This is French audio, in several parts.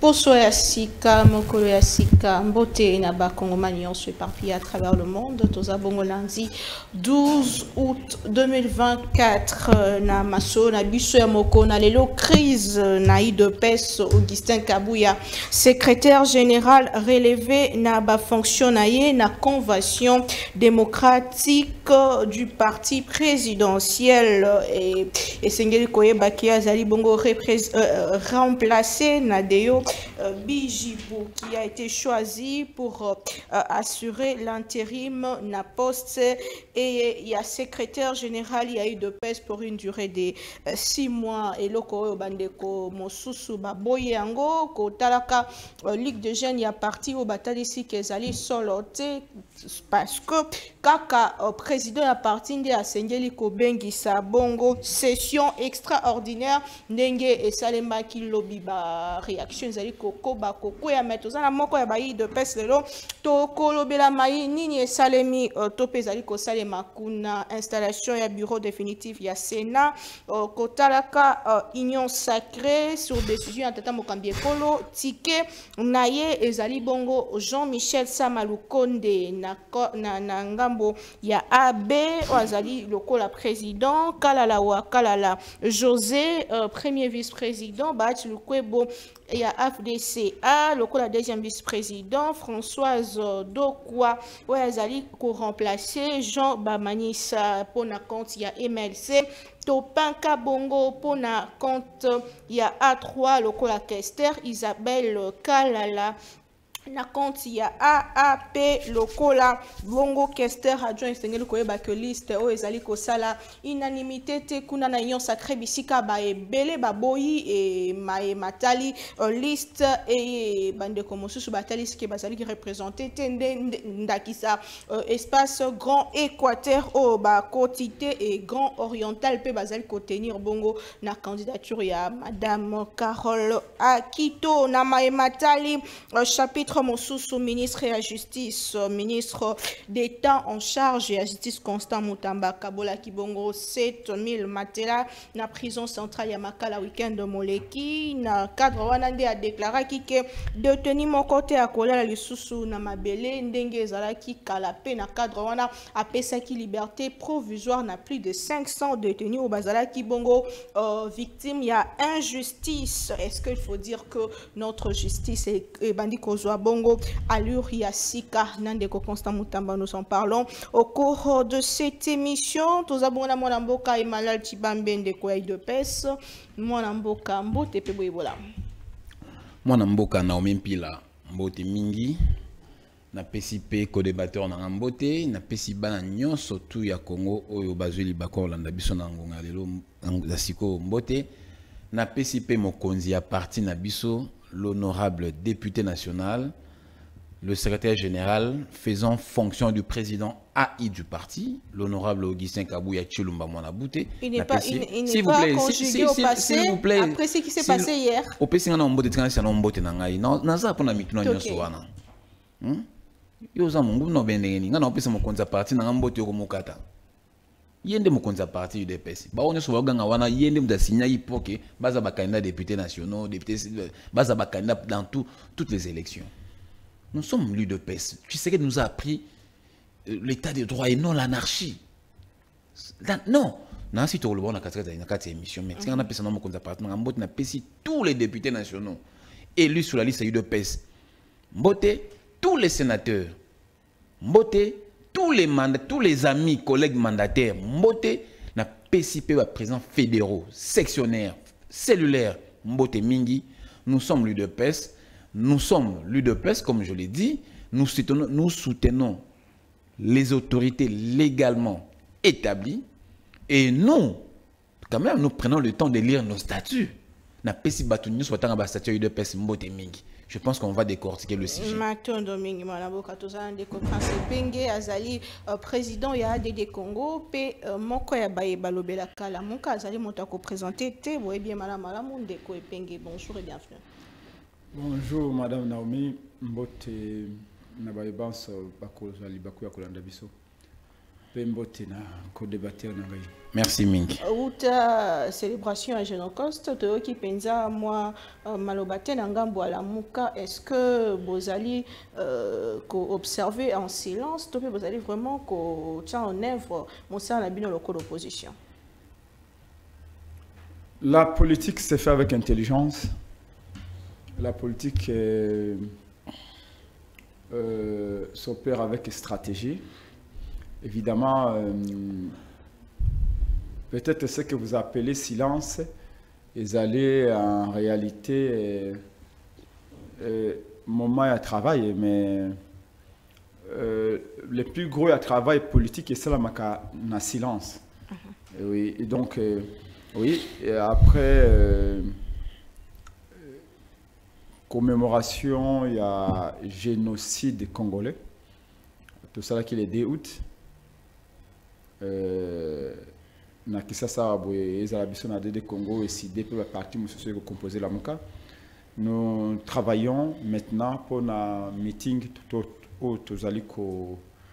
Poso ya sika, mokolo ya sika, mbote na ba Congomani on se éparpillé à travers le monde. Toza bongo lundi 12 août 2024 na maso na biso ya moko na lelo crise na IDPS Augustin Kabouya, secrétaire général relevé na ba fonctionnaire na convention démocratique du parti présidentiel et Sengeli Koyeba qui a zali bongo remplacé Nadeo Bijibou qui a été choisi pour assurer l'intérim na poste et il y a secrétaire général il y a eu de pèse pour une durée de 6 mois et loko bandeko mosusu baboye yango ko talaka ligue de jeunes il y a parti au batalisi kezali solote parce que kaka président ya parti nde asengeli ko bengisa bongo session extraordinaire ndenge esalema ki lobi ba réaction zali koko ba koko ya metoza na moko ya bayi de pes lelo to kolobela mai nini esalemi to pezali ko salema kuna installation ya bureau définitif ya Sénat kotalaka union sacrée sur décision ya tata mokambi ekolo ticket naye ezali bongo Jean-Michel Samalukonde na ngambo ya AB azali lokola président kalala wa kalala José premier vice-président Bach Lukwebo et à FDCA lokola deuxième vice-président Françoise Dokwa Ouazali ko remplacer Jean Bamanisa pour na compte ya MLC Topanka Bongo pour na compte ya A3 lokola Kester Isabelle Kalala na compte ya AAP lokola bongo Kester adjoint Sengeli Koyeba que liste o ezali ko sala unanimité te kuna na union sacrée bisika ba ebele baboyi et matali liste et bande comme mosusu batali ce qui bazali qui représenter ndakisa espace grand équateur au ba quotité et grand oriental pe bazali ko tenir bongo na candidature ya madame Carole Akito na matali chapitre Mosusu, ministre de la Justice, ministre d'État en charge de la Justice Constant Mutamba Kabola Kibongo 7000 matela na prison centrale ya Makala week-end de Moleki na cadre wanande a déclaré que détenu mon côté à Kola lisusu na mabele ndenge ezalaki kalape na cadre wana apesaki liberté provisoire na plus de 500 détenus au bazalaki bongo victime il y a injustice. Est-ce qu'il faut dire que notre justice est bandi kozwa bongo allure ya sika nandeko Constant Mutamba nous en parlons au cours de cette émission. Tozabona mwana mboka Emalal Tibambe ndeko ya de pes mwana mboka mbote pe boyebola mwana mboka Naomi Mpila mbote mingi na PCP co-débatteur na mbote na pesi bana nyonso tu ya Congo oyo bazweli bako landa biso na ngonga lelo na siko mbote na PCP mokonzi ya parti na biso l'honorable député national, le secrétaire général faisant fonction du président AI du parti, l'honorable Augustin Kabouya Chilumba Mwanabouté. Il n'est pas conjugué au passé, après ce qui s'est passé hier. Au passé, on a un mot de transition, on a un mot de nangaï. Non, ça pour la mituna nyosoana. Yoza mungu no beneni. Ngana opesa mokonza parti na ngambote yoko mukata. Yende mokonza parti UDPS. Ba onyo so baganga wana yende mda signa ipoke baza ba candidat députés nationaux, députés baza ba candidat dans toutes les élections. Nous sommes l'UDPS. Tu sais que nous a appris l'état de droit et non l'anarchie. Non. Non, si tu as le quatre émissions, mais si on a personne dans mon compte d'appartement, on a tous les députés nationaux élus sur la liste UDPS. Mbote, tous les sénateurs. Mbote, tous les amis, collègues mandataires. Mbote, na PCP présidents fédéraux, sectionnaires, cellulaires. Mbote Mingi, nous sommes l'UDPS. Nous sommes l'UDPS, comme je l'ai dit, nous soutenons les autorités légalement établies et nous, quand même, nous prenons le temps de lire nos statuts. Je pense qu'on va décortiquer le sujet. Président ya de Congo, pe moko ya baye balobela kala moka azali moto ko présenter te boye bien malama monde ko epenge. Bonjour et bienvenue. Bonjour Madame Naomi Mbote Nabayebansa Bakozali Bakuya Kolanda Biso. Merci Mink. Outa célébration à Génocoste, qui pensa moi malobate nangambo à la muka, est-ce que vous allez observer en silence, ou vous allez vraiment tient en œuvre mon sein la bino local d'opposition? La politique se fait avec intelligence. La politique s'opère avec stratégie. Évidemment, peut-être ce que vous appelez silence, ils allaient en réalité moment à travail, mais le plus gros à travail politique, c'est la silence. Oui, et donc, oui, et après commémoration, il y a génocide congolais, tout ça là qui est le 2 août. Na Kisasa boye ezala biso na de Congo et si des peuples parti monsieur composer la muka. Nous travaillons maintenant pour un meeting tout au tozaliko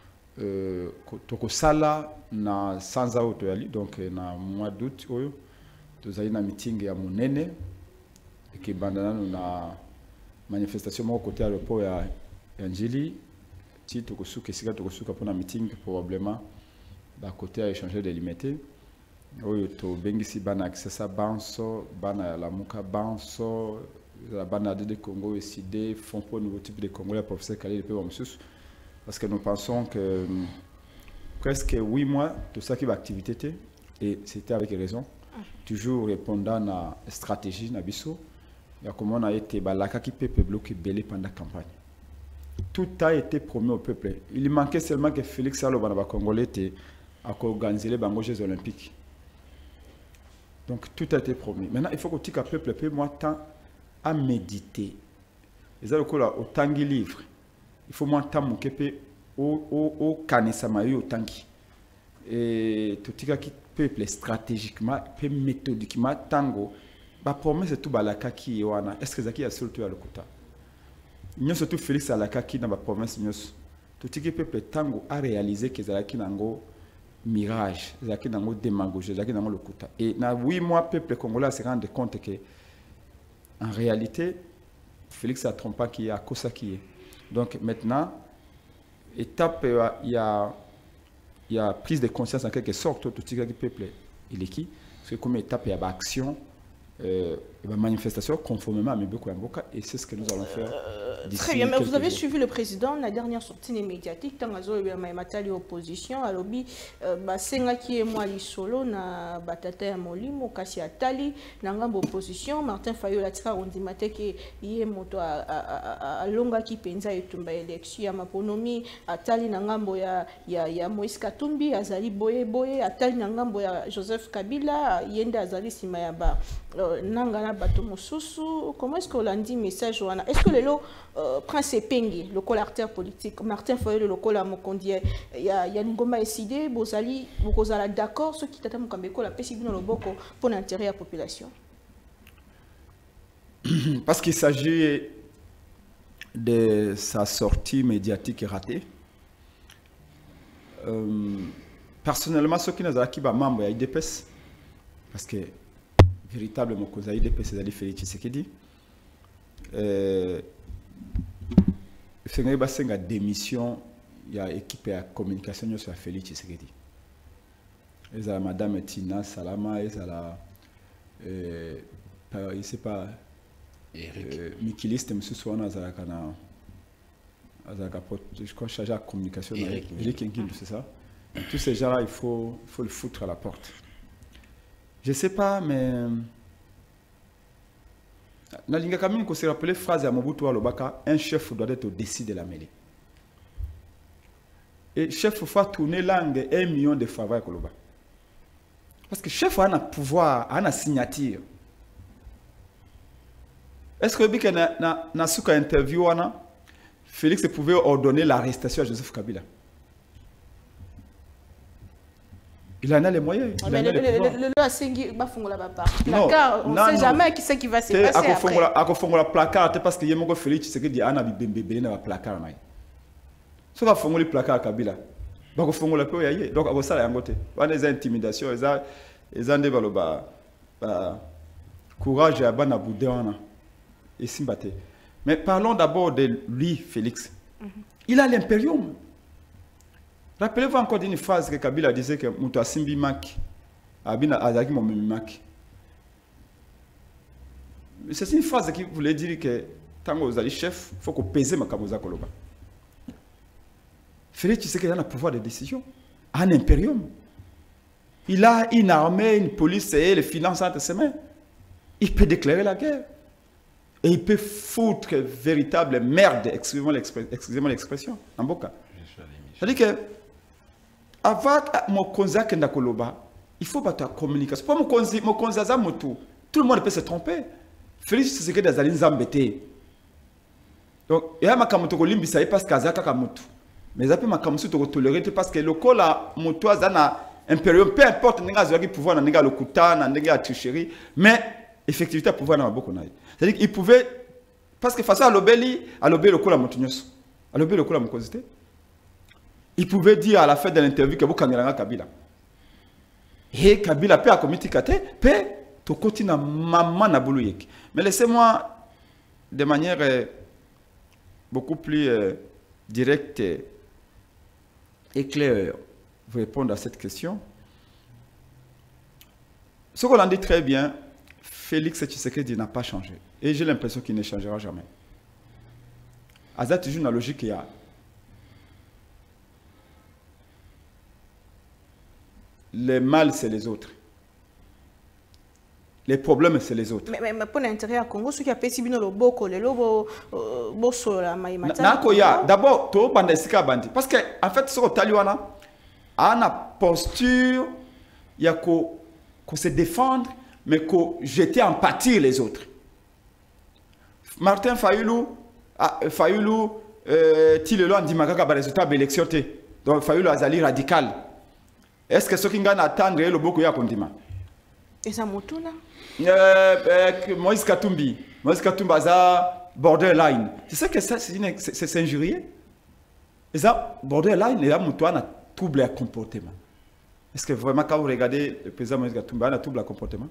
toko sala na sanza auto yali donc na mois d'août oyo tozali na meeting ya monene qui bandana na manifestation mo côté à l'aéroport ya Njili ti toko suka sika toko suka pour un meeting probablement d'un côté à échanger des limités. Oui, to bengisi bana kisasa banso bana la muka banso la bana de Congo et sidé font pour nouveau type de Congolais professeur Khalil Pe Wamsus parce que nous pensons que presque 8 mois tout ça qui va activité et c'était avec raison toujours répondant à la stratégie na biso ya comment on a été balaka qui peut bloquer belé pendant la campagne. Tout a été promis au peuple. Il manquait seulement que Félix Salo bana Congolais était à organiser les Jeux olympiques. Donc tout a été promis. Maintenant, il faut que le peuple peu moins temps à méditer. Les autres au tangi livre. Il faut moins temps mon kepe au kanesamayu au tangi. Et tout le peuple stratégiquement, peu méthodiquement tango. Ba promesse tout balaka qui wana. Est-ce que zaki a surtout à l'okota? Nous surtout Félix alaka qui dans ba promesse nous. Tout le peuple tango a réalisé que zaki nango mirage, zaki nango démagogie, zaki nango lokuta. Et na 8 mois peuple congolais se rend compte que en réalité Félix a trompé qui est à cause qui est. Donc maintenant étape il y a prise de conscience en quelque sorte tout le peuple il est qui c'est comme étape il y a action manifestation conformément à mes beaucoup et c'est ce que nous allons faire. Très bien, mais vous avez suivi le président, la dernière sortie médiatique, tant que opposition, à l'objet, Basenga qui est moi solo, na batata ya molimo, kasi atali, n'angambo opposition, Martin Fayot la tika on dit maté que yé moto a longa qui penza etumba élection ya maponomi, atali n'angambo ya Moïse Katumbi, azali boye, atali n'angambo ya Joseph Kabila, yende azali sima ya ba nangana bato mosusu. Comment est-ce qu'on l'a dit message wana? Est-ce que le lot Prince Pengi, le collecteur politique, Martin Fayot, le col à Mokondi, il y a Ngoma Essidé, Bozali, Bokozala d'accord, ceux qui t'attendent comme école, la PCB dans le Boko pour l'intérêt de la population? Parce qu'il s'agit de sa sortie médiatique ratée. Personnellement, ceux qui nous ont qui va membre de l'IDPS, parce que véritablement, cause l'IDPS, c'est Ali Félix Tshisekedi. C'est une démission, il y a une équipe de communication sur Félix Tshisekedi. Il y a Madame Tina Salama, il y a je ne sais pas, Mikiliste, M. Swana, je crois chargé de la communication. Eric Ngil, c'est ça. Tous ces gens-là, il faut le foutre à la porte. Je ne sais pas, mais na linga kamini ko se rappeler phrase ya Mobutu Alobaka, un chef doit être au-dessus de la mêlée. Et chef faut tourner langue 1 million de fois koloba. Parce que chef a un pouvoir, a une signature. Est-ce que bika na suka interview wana Félix pouvait ordonner l'arrestation à Joseph Kabila? Il en a les moyens. Mais le Asengi va faire la part. On ne sait jamais qui c'est qui va se passer après. À faire la placard, parce que Yemoko Félix, c'est que dit Anna Bibembe na placard. Ça va faire le placard à Kabila. bakofongola pe yaye donc akosala yango te wana eza intimidation eza nde baloba courage ya bana boudin wana esimba te. Mais parlons d'abord de lui, Félix. Il a l'impérium. Rappelez-vous encore d'une phrase que Kabila disait que Moutou Asimbi Mak, Abina Azaki Momimi Mak. C'est une phrase qui voulait dire que tant que vous allez chef, il faut qu'on pèse ma Kaboza Koloba. Félix, tu sais qu'il a un pouvoir de décision, un impérium. Il a une armée, une police et les finances entre ses mains. Il peut déclarer la guerre. Et il peut foutre véritable merde, excusez-moi l'expression, en boca. C'est-à-dire que, avant mon konza kenda koloba, il faut battre la communication. Pour mon konza za moto, tout le monde peut se tromper. Félix, c'est ce que des alines zambété. Donc, il y a ma kamoto kolimbi ça parce qu'azaka kamoto. Mais ça peut ma kamoto to tolérer parce que le col a moto azana impérium, peu importe n'enga zoaki pouvoir n'enga le kuta, n'enga tricherie, mais effectivité pouvoir n'a beaucoup naï. C'est-à-dire qu'il pouvait, parce que face à l'obéli le coup la montignos, à l'obéli le coup la mocosité, il pouvait dire à la fin de l'interview que vous kangeranga Kabila. Et Kabila peut à comité kate, peut to continue maman na bouluyek. Mais laissez-moi de manière beaucoup plus directe et claire vous répondre à cette question. Ce qu'on en dit très bien, Félix Tshisekedi n'a pas changé. Et j'ai l'impression qu'il ne changera jamais. Azat toujours une logique qu'il y a. Les mal, c'est les autres. Les problèmes, c'est les autres. Mais pour l'intérêt à Congo, ce qui a pété le boko, le lobo, bosso, la maïmata. D'abord, tout bandesika bandi. Parce que, en fait, ce que Taliwana a une posture, il y a qu'on se défendre, mais qu'on jette en pâtir les autres. Martin Fayoulou, Tilelo Andimaka ba résultat de l'élection. Donc Fayoulou Azali radical. Est-ce que ce qui gagne attendre le beaucoup ya kondima? Et ça motuna? Moïse Katumbi a borderline. C'est ça que ça c'est injurieux. Et ça borderline et là moutoua a trouble à comportement. Est-ce que vraiment quand vous regardez le président Moïse Katumbi a trouble à comportement?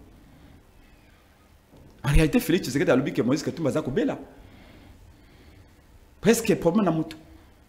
En réalité, Félix, tu sais que dans le but que Moïse Katumbi a là. Presque problème dans Moutou.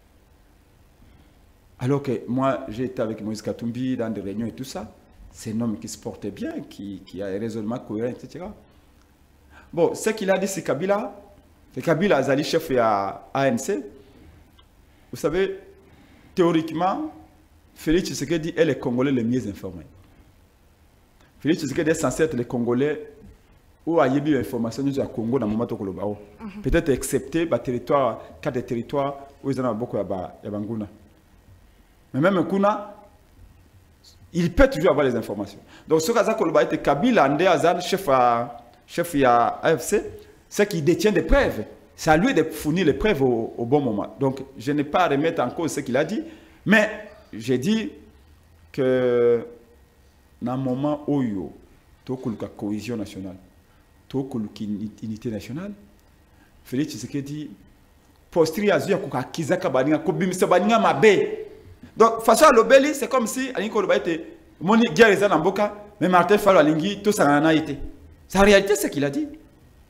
Alors que moi, j'ai été avec Moïse Katumbi dans des réunions et tout ça. C'est un homme qui se portait bien, qui a un raisonnement cohérent, etc. Bon, ce qu'il a dit, c'est Kabila. C'est Kabila Azali, chef à ANC. Vous savez, théoriquement, Félix Tshisekedi est le Congolais les mieux informés. Félix Tshisekedi est censé être le Congolais où il y a eu l'information du Congo dans le moment où peut-être excepté les territoires, 4 territoires où il y a beaucoup de Banguna. Mais même Kuna, il peut toujours avoir les informations. Donc ce cas où il Kabila Andé Azan, chef à AFC, c'est qu'il détient des preuves. C'est à lui de fournir les preuves au bon moment. Donc je n'ai pas à remettre en cause ce qu'il a dit, mais j'ai dit que dans le moment où il y a la cohésion nationale, unité nationale, Félix Tshisekedi postri azuya kukakizaka baninga kubimisa baninga mabe. Donc face à l'obéli, c'est comme si alinko loba était moni guerre eza na mboka, mais Martin Fayulu alingi to sangana été. C'est en réalité ce qu'il a dit.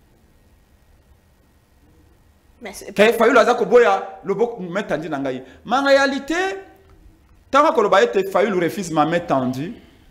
Mais c'est Fayulu azako boya lobok main tendue na ngai. Mais en réalité, tant que loba était Fayulu refuse ma main tendue.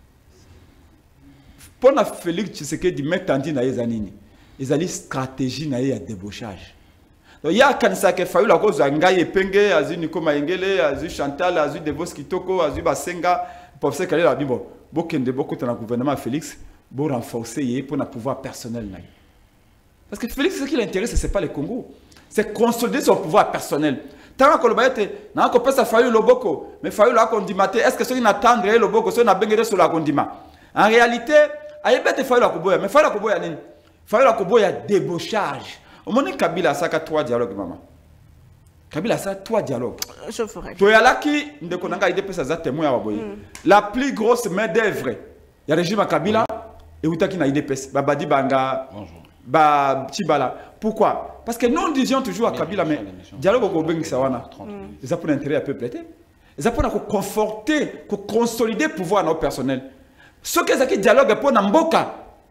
Pour Félix Tshisekedi mettre en dit ezanini ezali stratégie na ya débauchage. Donc il y a kanisa ke Fayulu la cause ngai epenge azu Nikoma Engele azu Chantal azu Devos Kitoko azu Basenga pour ce qu'elle la bibo bokende beaucoup dans le gouvernement Félix pour renforcer et pour un pouvoir personnel. Parce que Félix ce qui l'intéresse c'est pas le Congo, c'est consolider son pouvoir personnel. Tant que le baïete n'a pas ça Fayulu loboko mais Fayulu a condimate est-ce que ceux qui n'attendent le boko ceux n'a bengere sur la condima. En réalité, Aïbete Fayulu Koboya, mais Fayulu Koboya nini? Fayulu Koboya débauchage. Au moment où Kabila a ça 3 dialogues, maman. Kabila a ça 3 dialogues. Je ferai. Toyalaki, ndekonanga ide pesa za témoin à boye. La plus grosse main d'œuvre, il y a le régime à Kabila et Outaki na ide pesa. Babadi Banga, ba Chibala. Pourquoi? Parce que nous disions toujours à Kabila, mais dialogue au Bengi Sawana. C'est ça pour l'intérêt à peu près. Ils apprennent à conforter, à consolider le pouvoir dans personnel. Ce qui est dialogue pour Namboka.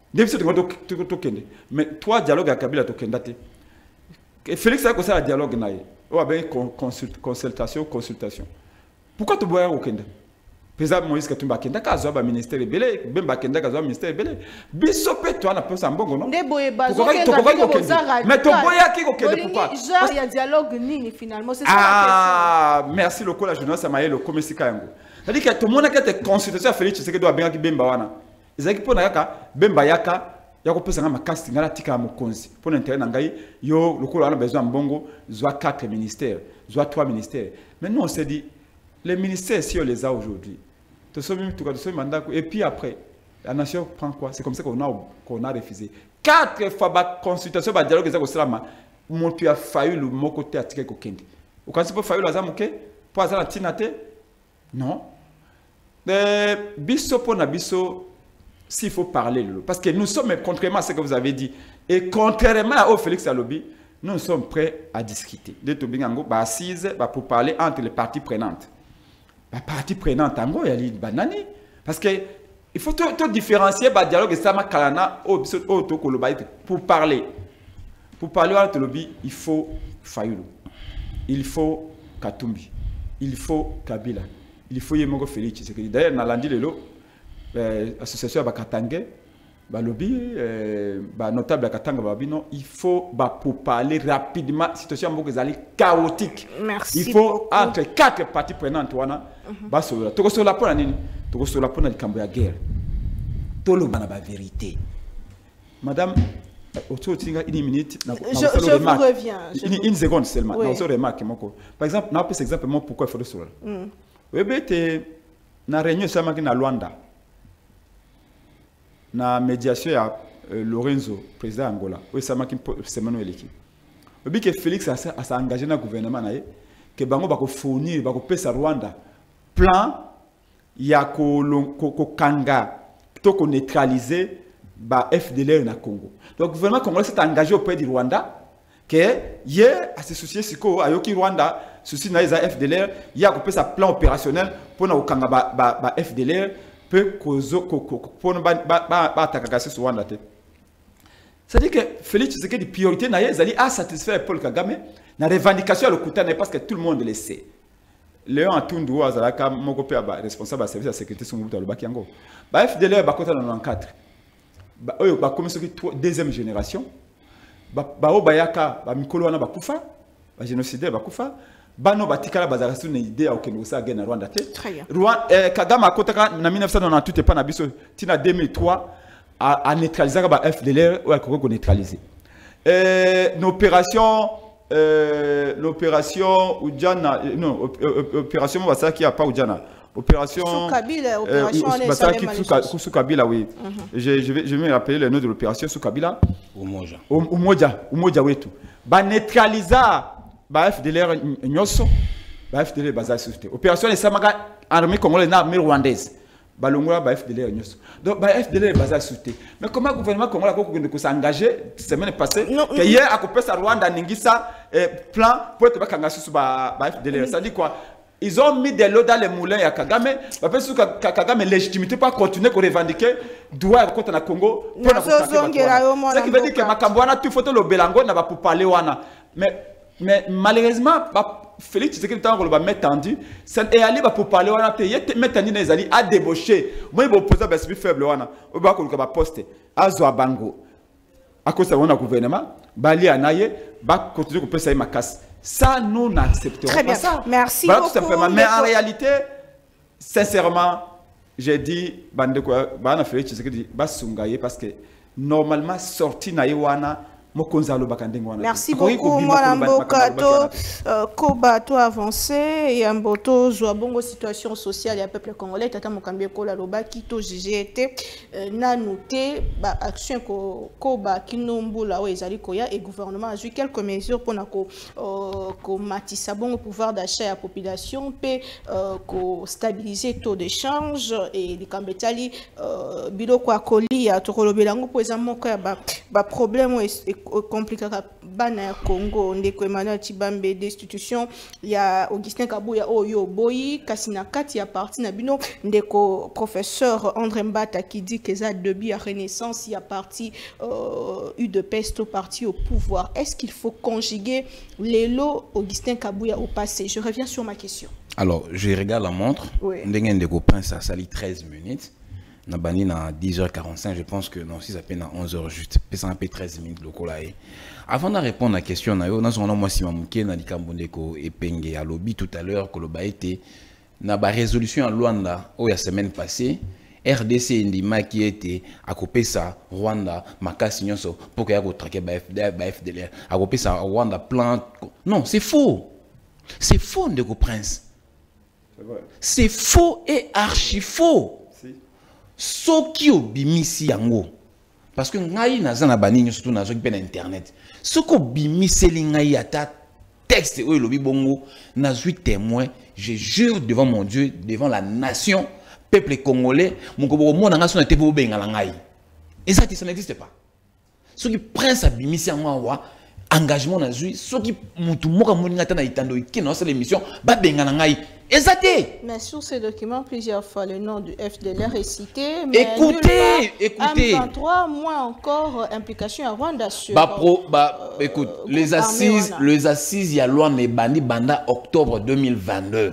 Mais toi, dialogue à Kabila, Félix a commencé à dialogue. Ou avec consultation. Pourquoi tu bois au Kenda? Président Moïse Katumba Kenda kazo ba ministère belé, Bemba Kenda kazo ministère belé. Bisope toi na pesa mbongo non? Mais tu boya qui pourquoi? Genre il y a dialogue ni finalement c'est ça la question. Ah, merci le la jeunesse amaye le komesika yango. C'est-à-dire que tout le monde a été consultation Félix c'est que doit bien ki Bemba wana. Ezaki pona yaka Bemba yaka yako pesa ngama casting ngala tika mokonzi. Pour intérêt na ngai yo le wana besoin mbongo zwa 4 ministères, zwa 3 ministères. Mais nous on s'est dit les ministères si on les a aujourd'hui. Et puis après, la nation prend quoi? C'est comme ça qu'on a refusé. 4 fois la consultation, le dialogue, mon tu as failli le mot côté à tirer coquin. Vous connaissez pas failli la zamuke? Pour la tinate? Non. Bisso pour na bisso, s'il faut parler, parce que nous sommes, contrairement à ce que vous avez dit, et contrairement au Félix Alobi, nous sommes prêts à discuter. De Tobingango, assise pour parler entre les parties prenantes. La partie prenante, il y a banani. Parce que il faut tout différencier le dialogue et ça kalana pour parler. Pour parler entre lobby, il faut Fayulu, il faut Katumbi, il faut Kabila, il faut Yemogo Félix. D'ailleurs, dans l'andi l'association Bakatangé, lobby, notable Katanga Babino, il faut pour parler rapidement. La situation est chaotique. Merci. Il faut entre 4 parties prenantes. Tu sur la guerre. Tout le monde a la vérité. Madame, une minute. Je vous reviens. Une seconde seulement. Par exemple, on a pris exemple pourquoi il faut le sourire. Oui, mais na réunion na Luanda. Na médiation à Lorenzo, président Angola. Oui, ça m'a dit c'est Manuel Eki. Oui, que Félix a engagé dans le gouvernement que bango ba ko fournir ba ko pesa Rwanda plan ya ko kanga to ko neutraliser ba FDLR na Congo. Donc le gouvernement congolais s'est engagé auprès du Rwanda que hier à se soucier siko ayoki Rwanda souci na za FDLR ya ko pesa plan opérationnel pour na ko kanga ba FDLR peut causer pour ba attaquer sur Rwanda. C'est-à-dire que Félix Tshisekedi des priorités na yezali à satisfaire Paul Kagame na revendication le kutana parce que tout le monde le sait. Léon Atundu azalaka moko pe ba responsable de service de sécurité sur le Baki yango. Ba FDLR ba kota na 94. Ba oyo ba comme soki deuxième génération. Ba obayaka ba mikolo wana ba kufa, ba génocidaire ba kufa. Bano batikala bazara sur une idée au Kenya ça gagne Rwanda te. Kagame akotaka na 1998 pas na biso tina 2003 à neutraliser ba FDLR ou à ko neutraliser. L'opération Ujana, non, opération Basaki a pas Ujana. Opération Soukabila, opération sous Kabila, oui. Je vais me rappeler le nom de l'opération sous Kabila. Umoja wetu. Ba neutraliser ba FDLR nyoso, ba FDLR bazali souté. Opération les Samaka armée congolaise na armée rwandaise. Balongora ba FDLR nyoso. Donc ba FDLR bazali souté. Mais comment le gouvernement congolais ko s'engager semaine passée que hier a coupé sa Rwanda ningisa plan pour être bakanga sous ba FDLR. Ça dit quoi? Ils ont mis de l'eau dans les moulins à Kagame. Parce que Kagame légitimité pas continuer à revendiquer droit contre le Congo. Ce qui veut dire que Makambouana tout faut le Belango n'a pas pour parler wana. Mais malheureusement Félix Tshisekedi tant qu'on va mettre tendu et aller pour parler wana te mettre tendu les alliés à débaucher. Moi il va opposer ba plus faible wana. On va ko ba poster azo bango. À cause de mon gouvernement, Bali anaye ba continuer ko pesa makas. Ça, nous n'accepterons pas ça. Merci voilà, beaucoup. Tout simplement. Mais en réalité, sincèrement, j'ai dit, parce que normalement, sorti na iwana, merci beaucoup, Madame Bokato. Kobato avancé et un boto bongo situation sociale et peuple congolais. Tata Mokambie Kola Loba qui to GGT na noté ba action Koba Kinombula ou ezali koya et gouvernement a joué quelques mesures pour na ko matissa bon pouvoir d'achat à la population pe ko stabiliser taux d'échange et les kambetali biloko akoli ya tokolobelango pour exemple ba problème compliqué bana Congo ndeko Emmanuel Tshibambe destitution ya Augustin Kabuya oyo boyi kasina kati ya parti na bino ndeko professeur André Mbata qui dit que ça début à Renaissance il y a parti UDPS au parti au pouvoir. Est-ce qu'il faut conjuguer les lots Augustin Kabuya au passé? Je reviens sur ma question. Alors, je regarde la montre. Oui. Ndeko Prince a sali 13 minutes. Na bani na 10h45, je pense que non, si ça peine à 11h juste. Ça un peu 13 minutes le colae. Avant de répondre à la question, na yo, na zona moi si mamuke na likambondeko epenge à lobby tout à l'heure que le ba été na ba résolution en Luanda au la semaine passée. RDC Ndima qui était à couper ça Rwanda makasi nyonso pour que ya ko traquer ba FDLR à couper ça Rwanda plan. Non, c'est faux. C'est faux Ndeko Prince. C'est faux et archi faux. Soki obimisi yango parce que ngai naza na baninyo surtout nazo ki pen internet. Soko bimisi ngai ata texte oyo lobi bongo nazui témoin, je jure devant mon Dieu, devant la nation, peuple congolais, mon koboko mona nga sona te bo benga la ngai. Et ça n'existe pas. Soki prince abimisi yango wa engagement nazui, soki mutu moka moninga ta na itando ki na cette émission ba benga la ngai. Mais sur ces documents, plusieurs fois, le nom du FDLR est cité. Mais écoutez. M23, moins encore, implication à Rwanda sur... écoute, les assises, il y a loi Nebandi Banda octobre 2022.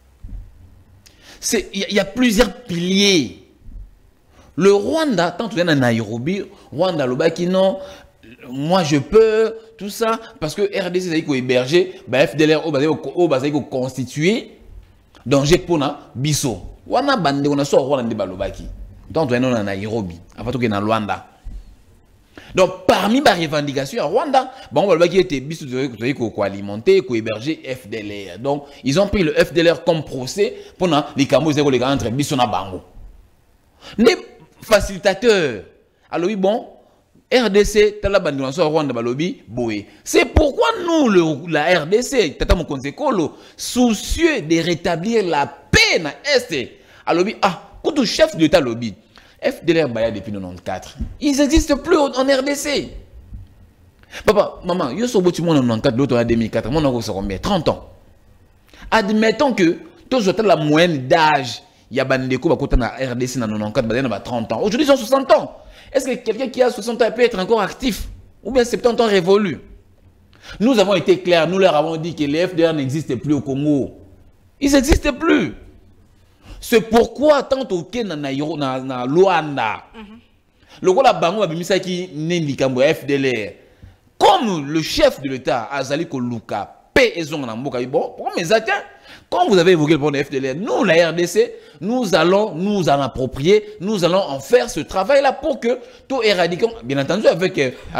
Il y a plusieurs piliers. Le Rwanda, tant que tu es à Nairobi, Rwanda, le Baki, non, moi je peux, tout ça, parce que RDC, c'est héberger, FDLR, au constitué. Danger pour na biso wana bande on a so Rwanda de balobaki donc on est na Nairobi avant que na Luanda. Donc parmi les revendications à Rwanda bon balobaki était biso ko alimenter ko héberger FDLR. Donc ils ont pris le FDLR comme procès pour na les camos zéro les entre biso na bango les facilitateurs. Alors oui bon RDC, Rwanda balobi boé. C'est pourquoi nous, la RDC, Tata Mokonzekolo, soucieux de rétablir la paix na Est. Alors quand le chef de l'État lobby, FDLR Baya depuis 94, ils n'existent plus en RDC. Papa, maman, yo so boti mon en 94, l'autre en 2004, mon en combien 30 ans. Admettons que tous la moyenne d'âge, il y a bandeko bakota na RDC na 94, baya na 30 ans. Aujourd'hui ils ont 60 ans. Est-ce que quelqu'un qui a 60 ans peut être encore actif? Ou bien 70 ans révolu? Nous avons été clairs, nous leur avons dit que les FDR n'existent plus au Congo. Ils n'existent plus. C'est pourquoi, tant au Kenya, na Luanda, le rôle de Bango Abimisa qui n'est FDLR, comme le chef de l'État, Azali Koluka, paix et zone en Mboka, bon, mais attends, quand vous avez évoqué le point de FDLR, nous, la RDC, nous allons nous en approprier, nous allons en faire ce travail-là pour que tout éradiquons, bien entendu, avec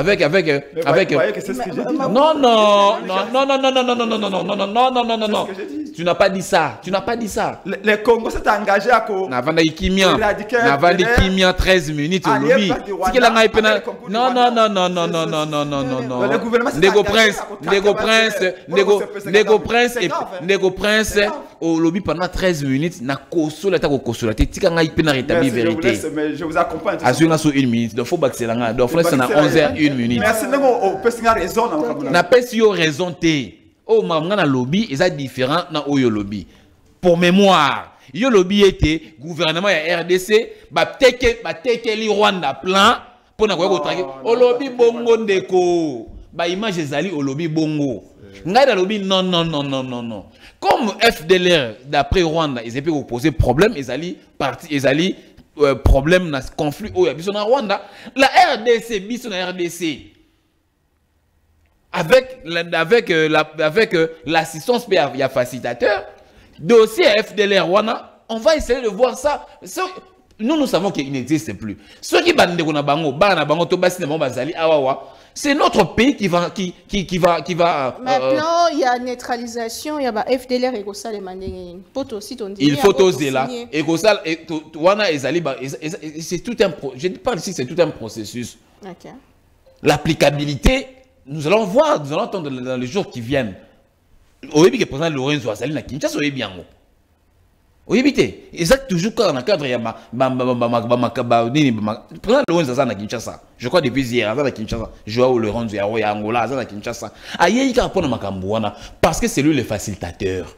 non, tu n'as pas dit ça, tu n'as pas dit ça. Le Congo s'est engagé à quoi? Navandi Kimia 13 minutes au lobby. Non. Nego Prince au lobby pendant 13 minutes na kosola ta kosola te tika ngai pena rétablir vérité. Je vous accompagne. Azuna sur 1 minute. Donc faut baxela nga. Donc faut na 11h 1 minute. Merci nego pesinga raison na pesi yo raison te. Oh mamanga na lobby eza différent na oyo lobby. Pour mémoire, yo lobby était gouvernement ya RDC ba teke li Rwanda plan pour na ko traquer. O lobby bongo ndeko. Ba image ezali au lobby bongo. Ngai na lobby non. Comme FDLR d'après Rwanda, ils ont posé problème, ils allaient problème dans ce conflit au Yabiso na Rwanda, la RDC biso na RDC avec l'assistance ya facilitateur dossier FDLR Rwanda, on va essayer de voir ça. Nous savons qu'il n'existe plus. Ceux qui bandent na bango, bango to basi na bango bazali awawa. C'est notre pays qui va Maintenant, il y a neutralisation, il y a FDLR et Gossal et Mandeng. Il faut oser là. Et Gossal et Wana et Zali, c'est tout un je parle ici, c'est tout un processus. Okay. L'applicabilité, nous allons voir, nous allons attendre dans les jours qui viennent. Au début, le président Lorenzo Azali na Kinshasa, au bien. Oui, évitez. Et ça, toujours quand dans le cadre, il y a je crois depuis hier, à Kinshasa, Joao Lorenzo, à Angola, à Kinshasa. Aïe, il répond à Makambouana parce que c'est lui le facilitateur.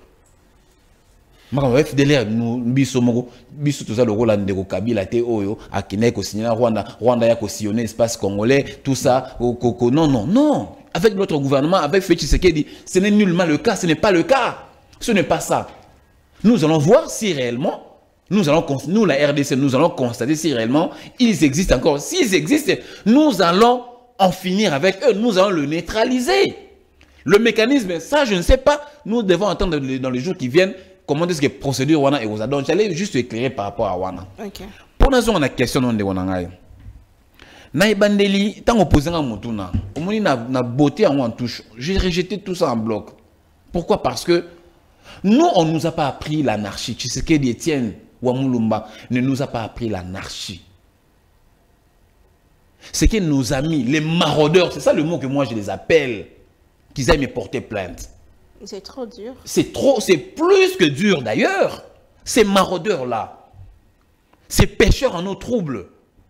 FDLR, nous, biso tout ça, le Roland de Kabila, Oyo, à Kinek, au Sina, Rwanda, Rwanda, a sillonné l'espace congolais, tout ça, non. Avec notre gouvernement, avec Félix Tshisekedi, ce n'est nullement le cas, ce n'est pas le cas. Ce n'est pas ça. Nous allons voir si réellement, nous, la RDC, nous allons constater si réellement ils existent encore. S'ils existent, nous allons en finir avec eux, nous allons le neutraliser. Le mécanisme, ça je ne sais pas, nous devons entendre dans les jours qui viennent comment est-ce que la procédure Wana et aux adons. J'allais juste éclairer par rapport à Wana. Okay. Pour nous, on a une question de Wana. Naïbandeli, tant opposé à Moutuna, au moins na beauté en touche. J'ai rejeté tout ça en bloc. Pourquoi? Parce que nous, on ne nous a pas appris l'anarchie. Tshisekedi Etienne Wamulumba ne nous a pas appris l'anarchie. C'est que nos amis, les maraudeurs, c'est ça le mot que moi je les appelle, qu'ils aillent me porter plainte. C'est trop dur. C'est plus que dur d'ailleurs. Ces maraudeurs-là, ces pêcheurs en eau trouble.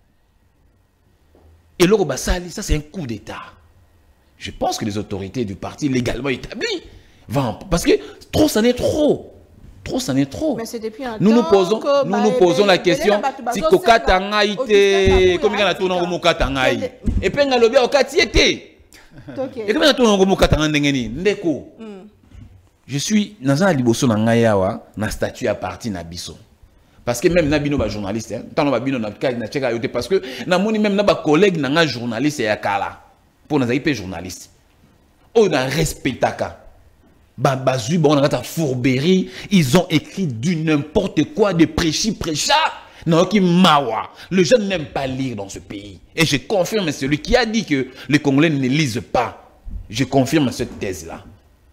Et le Robassali, ça c'est un coup d'État. Je pense que les autorités du parti légalement établies vont, parce que trop, ça n'est trop. Trop, ça n'est trop. Mais c'est depuis un nous temps nous posons la question si Koka Tangaï te, comme il y a tout dans Moka Tangaï. Et puis on a lobby au Katiété. Et comme il y a tout dans Moka Tangaï, Ndeko. Je suis dans un liboso Nangayawa, na statut à parti na biso. Parce que même Nabino ba journaliste, tant na bino na tcheka yote parce que na moni même na ba collègue na journaliste ya kala. Pour na IP journaliste. On a respectaka. Babazu, on a ta fourberie, ils ont écrit du n'importe quoi, de prêchi. Non, qui mawa. Les jeunes n'aiment pas lire dans ce pays. Et je confirme celui qui a dit que les Congolais ne lisent pas. Je confirme cette thèse-là.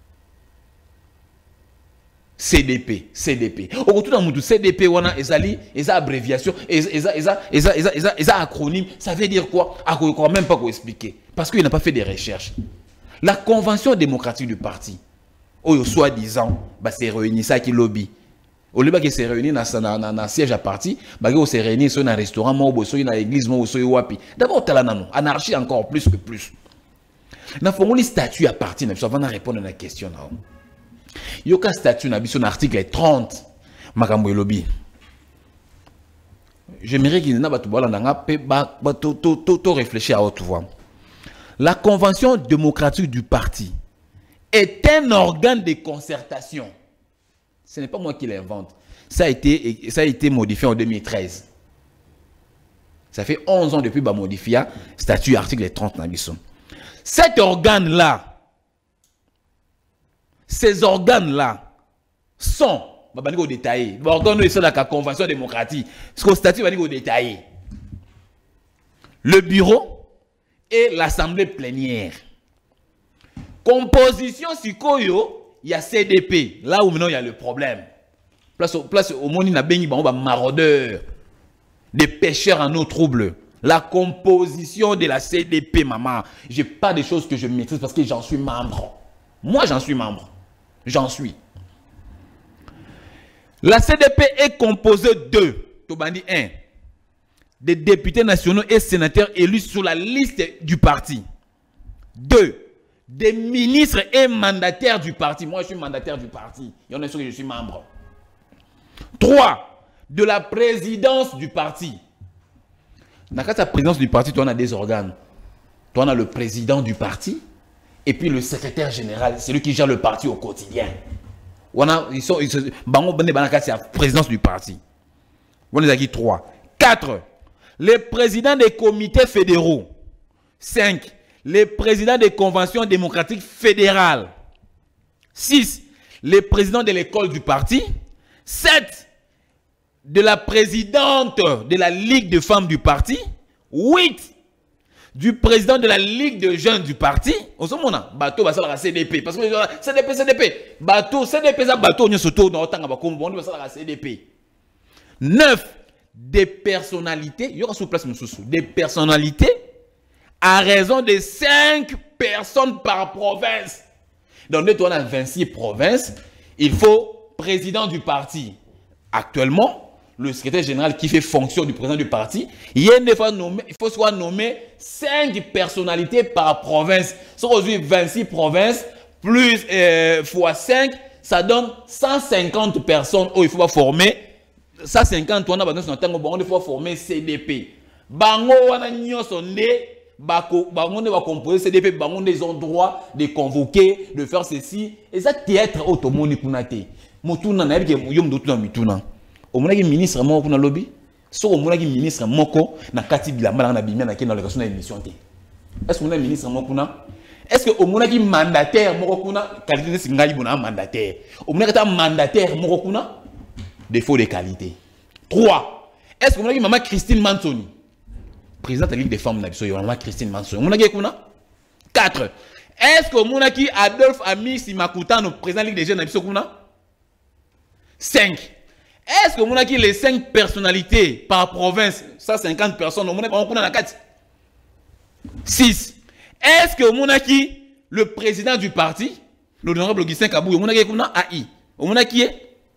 CDP. Au retour dans le CDP, on a des abréviations, des acronymes. Ça veut dire quoi? Je ne crois même pas qu'on expliquer. Parce qu'il n'a pas fait des recherches. La convention démocratique du parti, soi-disant, c'est réuni ça qui lobby. Au lieu de se réunir dans un siège à parti, on se réunit dans un restaurant, dans une église, dans un wapi. D'abord, anarchie encore plus que plus. Nous avons un statut à parti, nous allons répondre à la question. Il y a un statut dans l'article 30, Makambo lobby. J'aimerais qu'il n'y ait pas réfléchir à haute voix. La convention démocratique du parti est un organe de concertation. Ce n'est pas moi qui l'invente. Ça a été modifié en 2013. Ça fait 11 ans depuis que modifié statut article 30 Nabisson. Cet organe-là, ces organes-là sont détaillés. La convention démocratique, ce statut va détaillé. Le bureau et l'assemblée plénière. Composition Sikoyo, il y a CDP. Là où maintenant il y a le problème. Place au monde, il y a des maraudeurs, des pêcheurs en eau trouble. La composition de la CDP, maman. Je n'ai pas des choses que je maîtrise parce que j'en suis membre. Moi, j'en suis membre. J'en suis. La CDP est composée de, Tobandi 1, des députés nationaux et sénateurs élus sur la liste du parti. 2. Des ministres et mandataires du parti. Moi, je suis mandataire du parti. Il y en a sûr que je suis membre. 3. De la présidence du parti. Dans la présidence du parti, tu en as des organes. Tu en as le président du parti et puis le secrétaire général. C'est lui qui gère le parti au quotidien. C'est la présidence du parti. On les a dit 3. 4. Les présidents des comités fédéraux. 5. Les présidents des conventions démocratiques fédérales. 6. Les présidents de l'école du parti. 7. De la présidente de la Ligue de femmes du parti. 8. Du président de la Ligue de jeunes du parti. On se dit, bateau, la CDP. Parce que CDP. Bateau, CDP, ça bateau, on se tourne dans le CDP. 9. Des personnalités. Il y aura sous place, des personnalités à raison de 5 personnes par province. Donc, on a 26 provinces. Il faut président du parti. Actuellement, le secrétaire général qui fait fonction du président du parti, il faut soit nommé 5 personnalités par province. Si aujourd'hui 26 provinces, plus fois 5, ça donne 150 personnes où il faut former. 150, il faut former CDP. Bango wana nyoso nde bango ne va composer CDP, bango ils ont droit de convoquer, de faire ceci. Et ça théâtre automoni kunate. Motuna na yebike yom dotuna mituna. Omonaki ministre moko kuna lobby. So omonaki ministre moko na kati bilamba na bimia na kena na l'émission émission té. Est-ce qu'on a ministre moko kuna? Est-ce que omonaki mandataire moko kuna qualité de singai bona mandataire. Omonaki ta mandataire moko kuna défaut de qualité. 3. Est-ce que omonaki maman Christine Mansoni? Présidente de la Ligue des femmes na biso yo maman Christine Mansoni. Omonaki kuna? 4. Est-ce que omonaki Adolphe Ami Simakutano président de la Ligue des jeunes na biso kuna? 5. Est-ce que vous avez les 5 personnalités par province, 150 personnes, vous avez 6. Est-ce que vous avez le président du parti, l'honorable Augustin Kabou, vous avez AI, vous avez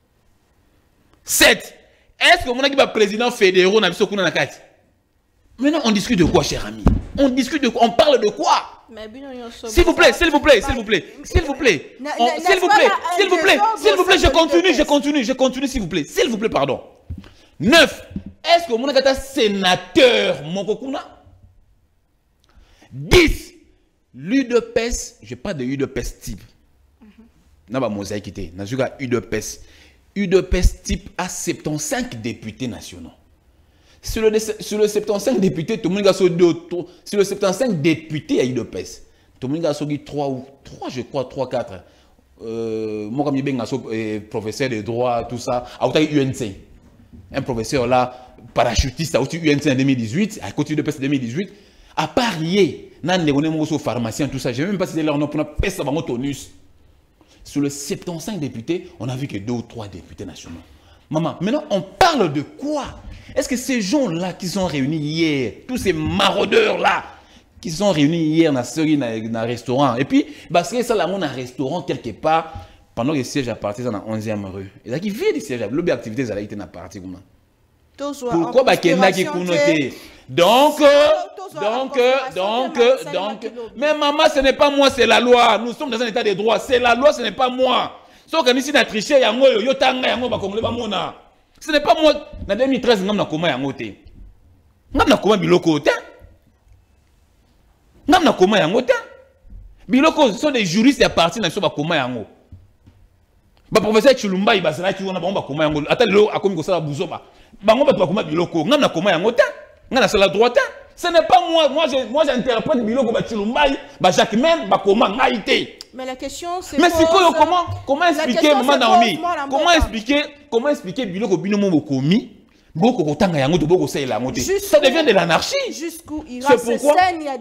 7. Est-ce que vous avez le président fédéral, maintenant on discute de quoi, cher ami? On discute de quoi? On parle de quoi? S'il vous plaît, s'il vous plaît, s'il vous plaît, s'il vous plaît, s'il vous plaît, s'il vous plaît, s'il vous plaît, je continue, s'il vous plaît, pardon. 9. Est-ce que vous avez un sénateur Mokokuna? 10. L'UDPS, je parle de l'UDPS type. N'a pas mosaïque, n'a pas UDPS. UDPS type a 75 députés nationaux. Sur le 75 députés, tout le monde a sur le 75 députés à l'UDPS. Tout le monde a 3, je crois, 3, 4. Moi, comme je professeur de droit, tout ça, à UNC. Un professeur là, parachutiste à UNC en 2018, à côté de l'UDPS 2018, à Paris, on pharmacien, tout ça. Je ne vais même pas citer leur nom pour ne tonus. Sur le 75 députés, on a vu que 2 ou 3 députés nationaux. Maman, maintenant, on parle de quoi? Est-ce que ces gens-là qui sont réunis hier, tous ces maraudeurs-là, qui sont réunis hier dans un restaurant, et puis, parce que ça, là, on a un restaurant quelque part, pendant que le siège à partir dans la 11e rue. Et là, qui vient du siège, l'objet d'activité, ça a été dans la partie. Pourquoi bah qu'il y a qui connoté? Donc, mais maman, ce n'est pas moi, c'est la loi. Nous sommes dans un état de droit. C'est la loi, ce n'est pas moi. Sauf que ici, on a triché, ce n'est pas moi. En 2013, on a comment yangote. On a comment biloko te. On a comment yangote. Biloko, ce sont des juristes à partir de ce comment yango. Ba professeur Chulumba, il va se faire qui on a comment yango. Attends, le a comme ça la bouzoba. Bango ba comment biloko. On a comment yangote. On a la droite. Ce n'est pas moi. Moi, j'interprète biloko ba Chulumba, ba Jacquemin, ba comment ngaïté. Mais la question c'est mais c'est quoi comment expliquer maman Naomi? Comment expliquer biloko binomo bokomi? Boko kotanga yango to boko sala yango te. Ça devient de l'anarchie. Jusqu'où ira ce scène, il y a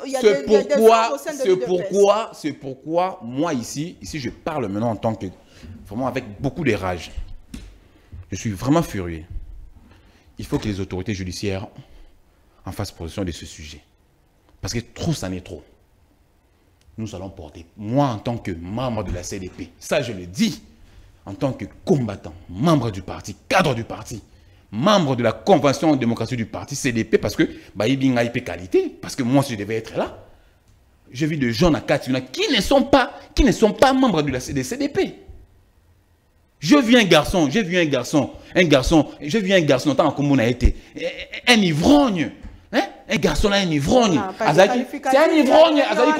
des c'est pourquoi moi ici je parle maintenant en tant que vraiment avec beaucoup de rage. Je suis vraiment furieux. Il faut que les autorités judiciaires en fassent position de ce sujet. Parce que trop, ça n'est trop. Nous allons porter, moi en tant que membre de la CDP, ça je le dis, en tant que combattant, membre du parti, cadre du parti, membre de la convention de démocratie du parti CDP, parce que bah, il y a une qualité, parce que moi je devais être là. Je vis des gens à Katuna qui ne sont pas membres de la CDP. Je vis un garçon, tant comme on a été, un ivrogne. Un garçon là, un ivrogne. C'est un ivrogne.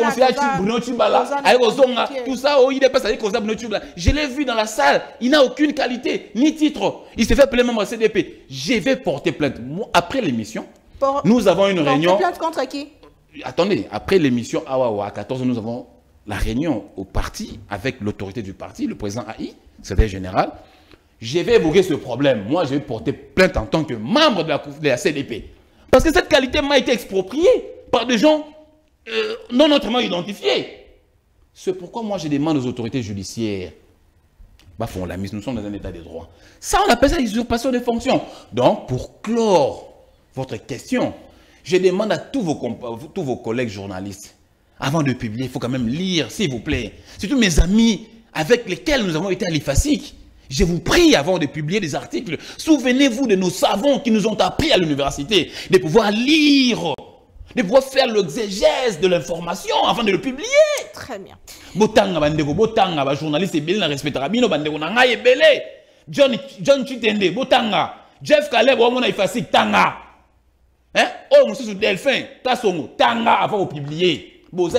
Tout ça, je l'ai vu dans la salle. Il n'a aucune qualité, ni titre. Il s'est fait appeler membre de CDP. Je vais porter plainte. Après l'émission, nous avons une réunion. Plainte contre qui? Attendez, après l'émission à 14, nous avons la réunion au parti avec l'autorité du parti, le président AI, secrétaire général. Je vais évoquer ce problème. Moi, je vais porter plainte en tant que membre de la CDP. Parce que cette qualité m'a été expropriée par des gens non autrement identifiés. C'est pourquoi moi je demande aux autorités judiciaires, bah font la mise, nous sommes dans un état de droit. Ça on appelle ça usurpation de fonction. Donc pour clore votre question, je demande à tous vos collègues journalistes, avant de publier, il faut quand même lire, s'il vous plaît. Surtout mes amis avec lesquels nous avons été à l'IFASIC. Je vous prie, avant de publier des articles, souvenez-vous de nos savants qui nous ont appris à l'université de pouvoir lire, de pouvoir faire l'exégèse de l'information avant de le publier. Très bien. Botanga bandeko, botanga ba journaliste ebele na respectera bino bandeko na ngai ebele. John Chitende, botanga. Jeff Caleb omona ifasi tanga. Hein? Oh monsieur Delphin, tasongo tanga avant de publier. Ça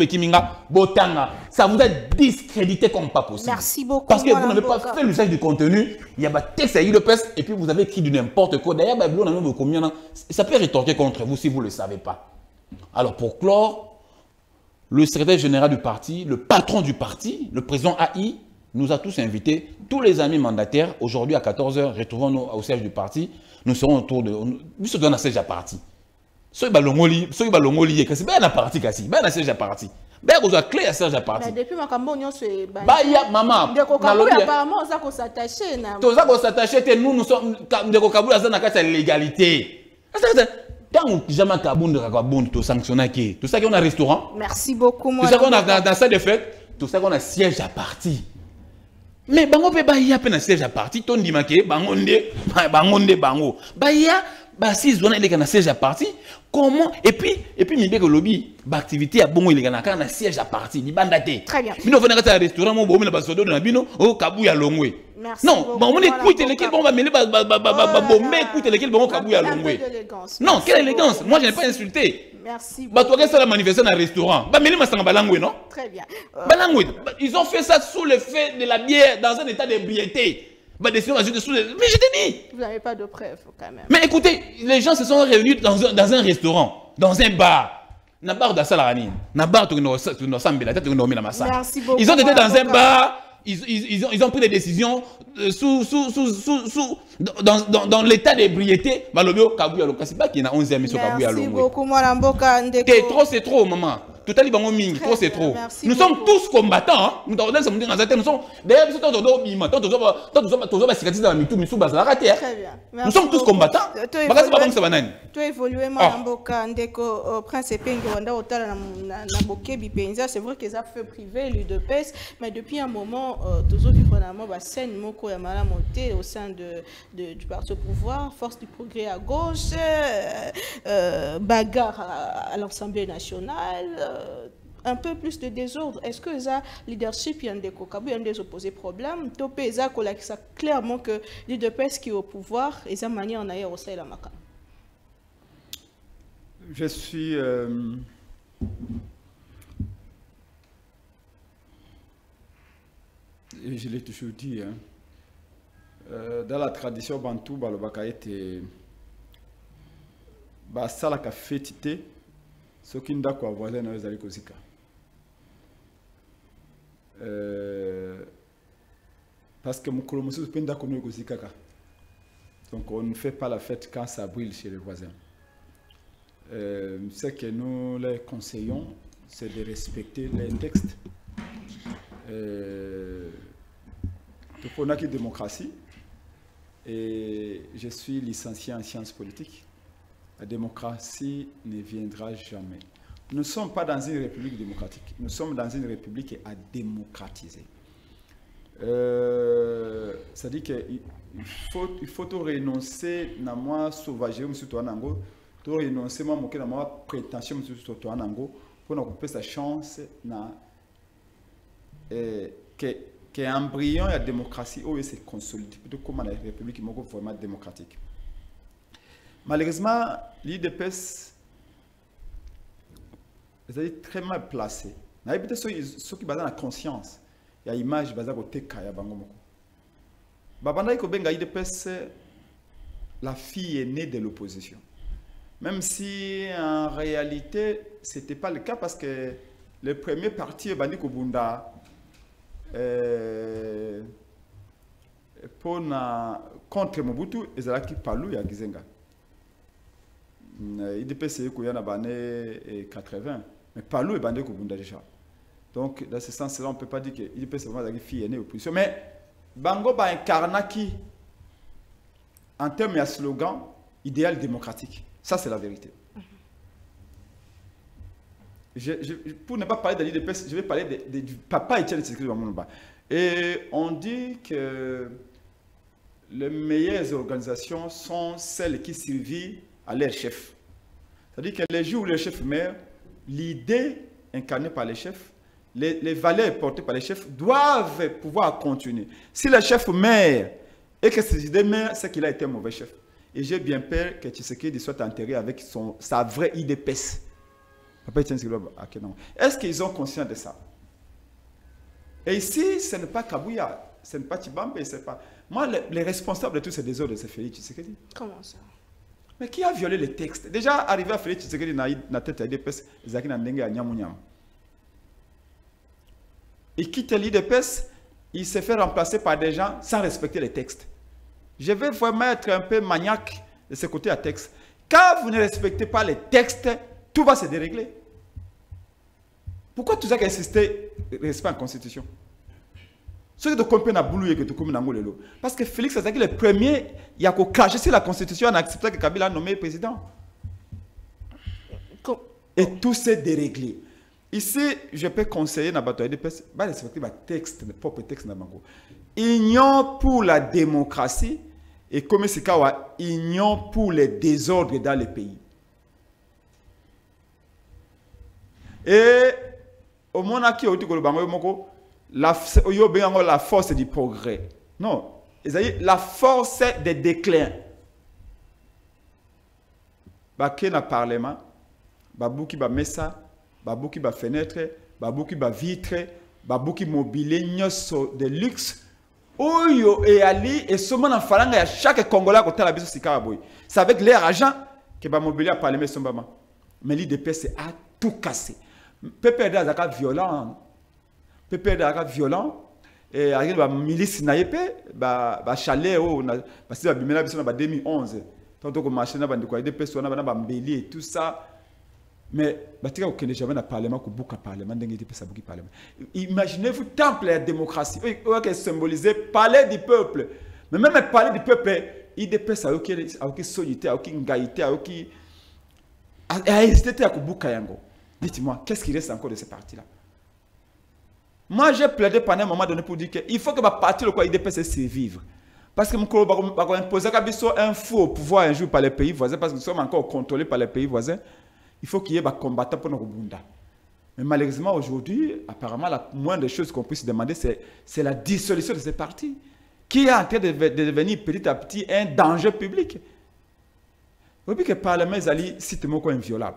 vous a discrédité comme pas possible. Merci beaucoup. Parce que vous n'avez pas fait l'usage du contenu. Il y a des textes à UDPS et puis vous avez écrit du n'importe quoi. D'ailleurs, ça peut rétorquer contre vous si vous ne le savez pas. Alors pour clore, le secrétaire général du parti, le patron du parti, le président AI, nous a tous invités, tous les amis mandataires, aujourd'hui à 14 h, retrouvons-nous au siège du parti. Nous serons autour de... Nous serons dans le siège à parti. Ceux qui sont liés, c'est bien la partie, c'est bien la siège à partie. Ben, vous avez clé à siège à partie. Mais depuis ma campagne, c'est... Bah, il y a maman. Apparemment, on s'est s'attacher. On s'est s'attacher, nous sommes... De Kabul, ça n'a qu'à l'égalité. Tant que jamais Kabul ne peut sanctionner, tout ça qu'on a un restaurant. Merci beaucoup, moi. Tout ça qu'on a dans la salle de fête, tout ça qu'on a siège à partie. Mais bango pe ba ya pe na siège à parti ton di maké bango bango ba ya ba si zone ile kana siège à parti comment et puis mi be ko lobby ba activité ya bongo ile kana na siège à parti ni bandate très bien bino vena kata restaurant mo bo mi na ba sodo na bino o kabu ya longwe non ba on écoute lesquels bon ba mêler ba bomber écoute lesquels bon kabu ya longwe non quelle élégance moi je n'ai pas insulté. Merci. Bah, toi, qu'est-ce que la manifestation dans un restaurant? Bah, mais les non? Très bien. Ils ont fait ça sous le fait de la bière, dans un état d'ébriété. Bah, mais je t'ai dit. Vous n'avez pas de preuves, quand même. Mais écoutez, les gens se sont réunis dans un restaurant, dans un bar. Merci beaucoup. Ils ont été dans un bar. Ils ont pris des décisions dans l'état d'ébriété. Merci beaucoup, Madame Boka Ndeko. Trop, c'est trop, maman. Tout à l'heure, trop, c'est trop. Nous sommes tous combattants. Nous sommes d'ailleurs, nous sommes tous combattants. Tu as évolué, Madame Boka Ndeko, Prince Pengue, Wanda Otala, Nabokebi Penza. C'est vrai qu'ils ont fait privé, l'UDPS, mais depuis un moment, tous autres finalement, scène Moko Yamala monté au sein du parti au pouvoir, Force du Progrès à gauche, bagarre à l'Assemblée nationale. Un peu plus de désordre. Est-ce que ça leadership il y a des opposés problèmes topé ça clairement que l'UDPS qui est au pouvoir et ça manière en ailleurs au sein de la Maka. Je suis et je l'ai toujours dit dans la tradition bantou balobaka était ba sala ka fetité ce qui n'a quoi voisin dans les alikosika. Parce que mon colomosu penda kono kozika ka. Donc on ne fait pas la fête quand ça brûle chez les voisins. Ce que nous les conseillons, c'est de respecter les textes. On a que démocratie et je suis licencié en sciences politiques. La démocratie ne viendra jamais. Nous ne sommes pas dans une république démocratique. Nous sommes dans une république à démocratiser. C'est-à-dire qu'il faut renoncer à moi sauvagerie, tout renoncer à moi prétention, pour nous couper sa chance que embryon de la démocratie se consolide comme la république est vraiment démocratique. Malheureusement, l'IDPS est très mal placé. Il y a ceux qui sont basés dans la conscience. Il y a l'image basée sur le TK. l'IDPS, la fille est née de l'opposition. Même si en réalité, ce n'était pas le cas parce que le premier parti est Bandi Kobunda contre Mobutu, ils ont qui Palou et Gizenga. IDPS est dans les années 80, mais Palou est bandé Kobunda déjà. Donc, dans ce sens-là, on ne peut pas dire que l'IDPS est vraiment une fille née opposition. Mais Bango ba incarna qui, en termes de slogan, idéal démocratique. Ça, c'est la vérité. Pour ne pas parler de l'IDPS, je vais parler du papa Etienne Tshisekedi Tshilombo. Et on dit que les meilleures organisations sont celles qui survivent à leur chef. C'est-à-dire que les jours où le chef meurt, l'idée incarnée par les chefs, les valeurs portées par les chefs doivent pouvoir continuer. Si le chef meurt et que ces idées meurent, c'est qu'il a été un mauvais chef. Et j'ai bien peur que Tshisekedi soit enterré avec sa vraie idée PES. Est-ce qu'ils ont conscience de ça? Et ici, ce n'est pas Kabouya, ce n'est pas Tibambe, c'est pas... Moi, les responsables de tous ces désordres, c'est Félix Tshisekedi. Comment ça? Mais qui a violé les textes? Déjà, arrivé à Félix Tshisekedi, na tête à l'IDPS, Zaki Nandenge à Nyamunyam. Il quitte l'IDPS, il se fait remplacer par des gens sans respecter les textes. Je vais vraiment être un peu maniaque de ce côté à texte. Quand vous ne respectez pas les textes, tout va se dérégler. Pourquoi tout ça qui insisté respect en constitution? Ce que tu comprends boulou et que tu comprends dans parce que Félix Tshisekedi le premier, il a craché sur la constitution en acceptant que Kabila a nommé président. Et tout s'est déréglé. Ici, je peux conseiller na bataille de PES, de respecter le texte, le propre texte na bango. Union pour la démocratie et comme c'est kawa union pour les désordres dans le pays. Et au moment qui au tiko bango moko la force du progrès. Non, c'est la force des déclins. Baké na parlement, babouki ba messa, babouki ba fenêtre, babouki ba vitre, babouki mobilier nyoso de luxe. Oyo et Ali et souvent en falanga ya chaque Congolais côté la biso sika boy. C'est avec leur argent que ba mobilier a parlé sombama. Mais l'IDPS a tout cassé. PPRD a violent. PPRD a violent et arrive ba milice na yepé ba chalet o parce que ba bimela biso na ba 2011. Tantôt que marché na ba ndiko IDPS na ba mbeli et tout ça. Mais batika au Kenya jamais na parlement ko buka parlement ndenge IDPS a buki parlement. Imaginez-vous temple la démocratie qui symbolisé palais du peuple. Mais même le palais du peuple IDPS a aucune solité, a aucune ngaïté, a aucune a hésité à ko buka yango. Dites-moi, qu'est-ce qui reste encore de ces partis-là? Moi, j'ai plaidé pendant un moment donné pour dire qu'il faut que ma partie, le quoi, IDPS survive. Parce que nous avons imposé un faux pouvoir un jour par les pays voisins, parce que nous sommes encore contrôlés par les pays voisins. Il faut qu'il y ait des combattants pour nous Bunda. Mais malheureusement, aujourd'hui, apparemment, la moindre chose qu'on puisse demander, c'est la dissolution de ces partis, qui est en train de devenir petit à petit un danger public. Vous voyez que le Parlement est cite-moi inviolable.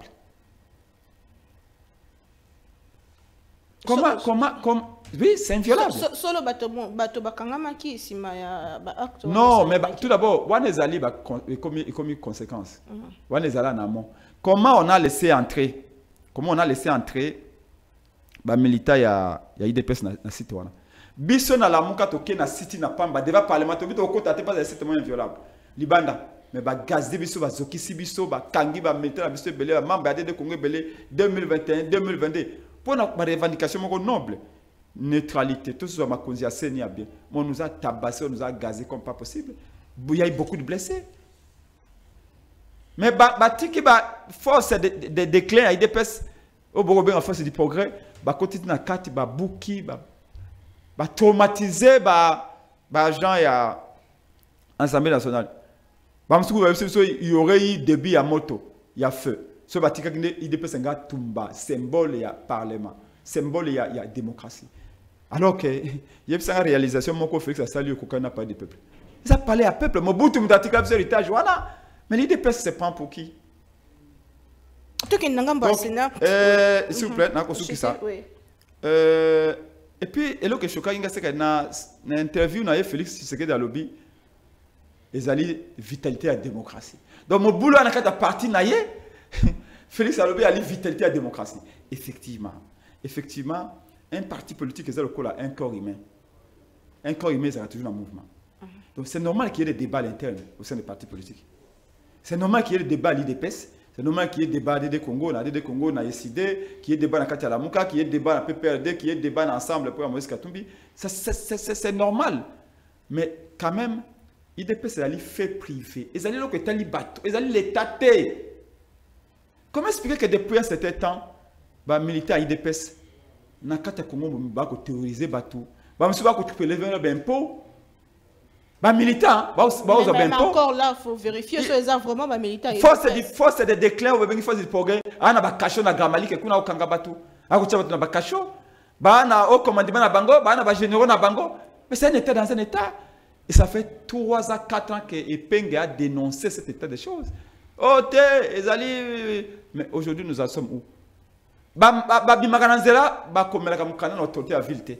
Comment, oui, c'est inviolable. Solo bato bakangama ki sima ya ba acte. Non, mais tout d'abord, Wanezali a commis conséquence. Wanezali en amont. Comment on a laissé entrer? Comment on a laissé entrer ba militaire ya IDPS na site wana. Biso na la muka toke na site na pamba devant parlement to bito ko tate pas site inviolable. Libanda mais ba gaz de biso ba zokisi biso ba kangi ba militaire biso belé ba membre de Congo belé 2021 2022. Pour nos revendications nobles, neutralité, tout ce qui est bien. On nous a tabassé, on nous a gazé comme pas possible. Il y a eu beaucoup de blessés. Mais qui force de déclin à IDPS, au Borobé en force du progrès, côté de la carte, bouki, traumatisé, gens à l'Assemblée nationale. Il y aurait eu débit à moto, il y a feu. Ce bâtiment IDPS est un tumba, symbole il y a parlement, symbole il y a démocratie. Alors que il y a une réalisation mon Félix a salué qu'aucun n'a pas de peuple. Ils ont parlé à peuple, Mobutu Mutatika a héritage voilà. Mais l'IDPS se prend pour qui? Donc, s'il vous plaît, ça. Et puis et là que choka inga c'est que na interview na Félix Tshisekedi à lobby ils allaient vitalité à démocratie. Donc mon boulot na kata parti na yé Félix Alobi a dit vitalité à la démocratie. Effectivement, un parti politique est un corps humain. Un corps humain, ça a toujours un mouvement. Donc c'est normal qu'il y ait des débats internes au sein des partis politiques. C'est normal qu'il y ait des débats à l'IDPS, c'est normal qu'il y ait des débats à DD Congo, na SID, qu'il y ait des débats à Katialamuka, qu'il y ait des débats à PPRD, qu'il y ait des débats ensemble pour Moïse Katumbi. C'est normal. Mais quand même, l'IDPS, c'est un fait privé. Ils allaient le bateau, ils allaient les tâter. Comment expliquer que depuis un certain temps, les militaires IDPS n'ont pas théorisé Batou, Bah monsieur va que tu peux lever un impôt. Bah militant, mais encore là, il faut vérifier sur les arbres vraiment militants. Force de déclin ou bien force de progrès. Ah na ba cacho na gramali que kuna okanga batu. Ah kucha batu na ba cacho. Bah na au commandement na bango, bah na ba généraux na bango. Mais c'est un état dans un état. Et ça fait 3 à 4 ans que Epenge a dénoncé cet état de choses. Oh mais aujourd'hui nous en sommes où? Bah bimagananzela ba komela kamukana na autorité à ville.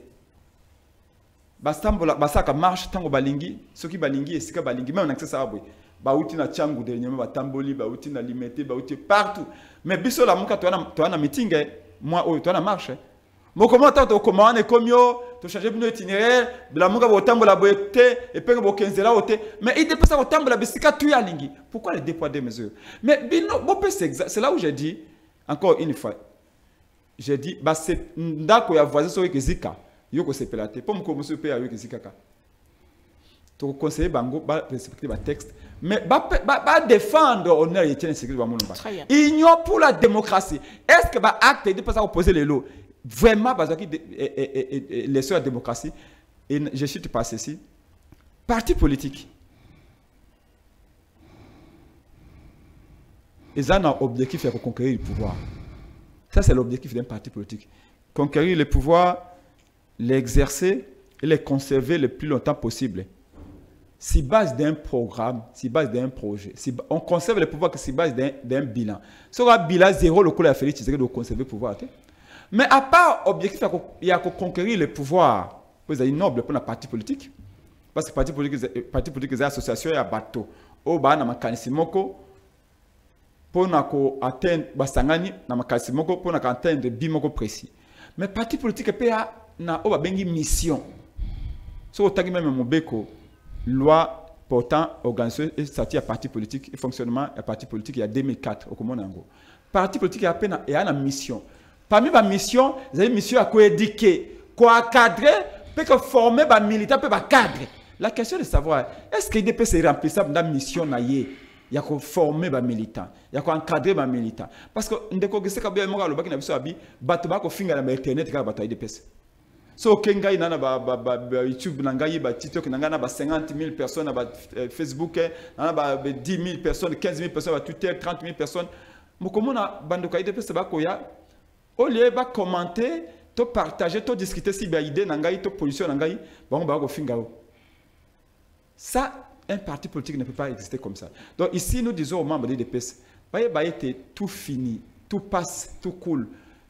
Basaka marche tango balingi soki balingi esika balingi même accès ça abwe bauti na changu dernièrement batamboli bauti na limité bauti partout mais biso la muka to na meeting moi to na marche mo comment to commande komio to changer bino itinéraire la muka botambola boete et pe bo 15 là ote mais il dépasse botambola bisika tu ya lingi pourquoi les déploiement des mesures mais bino bo c'est là où j'ai dit encore une fois j'ai dit bah c'est ndako ya voisin so ezika yoko sepelate pour me monsieur pe avec zikaka to conseiller bango ba respecter ba texte mais ba défendre honneur et tien sécurité ba monomba ignore pour la démocratie est-ce que ba acte de pas opposer les lots vraiment bazaki les sur la démocratie et je cite pas ceci parti politique ils ont un objectif de conquérir le pouvoir ça c'est l'objectif d'un parti politique conquérir le pouvoir l'exercer et les conserver le plus longtemps possible. Si base d'un programme, si base d'un projet, si on conserve le pouvoir que si base d'un bilan. Si on a un bilan zéro, le coup de Félix, c'est de conserver le pouvoir. Mais à part objectif, il y a que conquérir le pouvoir. Vous avez une noble pour la parti politique. Parce que parti politique, c'est association et bateau. Au bas, dans moko pour atteindre basangani, dans moko pour atteindre bimoko précis. Mais parti politique peut na oba bengi mission. So otagi même mobeko loi portant organisation et statut à parti politique et fonctionnement à parti politique il y a 2004 au Komonango. Parti politique a peine et a une mission. Parmi ma mission, vous avez une mission à quoi éduquer, quoi cadrer, peut que former ba militant peut ba cadre. La question de savoir est-ce que IDP c'est remplissable dans la mission naïe. Il y a qu'on former les militants, il y a qu'on encadrer les militants. Parce que ndeko gese kabia mo ga lobaki na biso abi bato ba ko finga na internet ka bato IDPS. So kengai nana ba YouTube nangai ba TikTok nanga na ba 50 000 personnes ba Facebook nana ba 10 000 personnes 15 000 personnes ba Twitter 30 000 personnes. Mo komona bando ka IDPS ba ko ya au lieu ba commenter, to partager, to discuter si ba idée nangai to position nangai ba ba ko finga. Ça un parti politique ne peut pas exister comme ça. Donc ici, nous disons aux membres de l'IDPS, tout fini, tout passe, tout cool.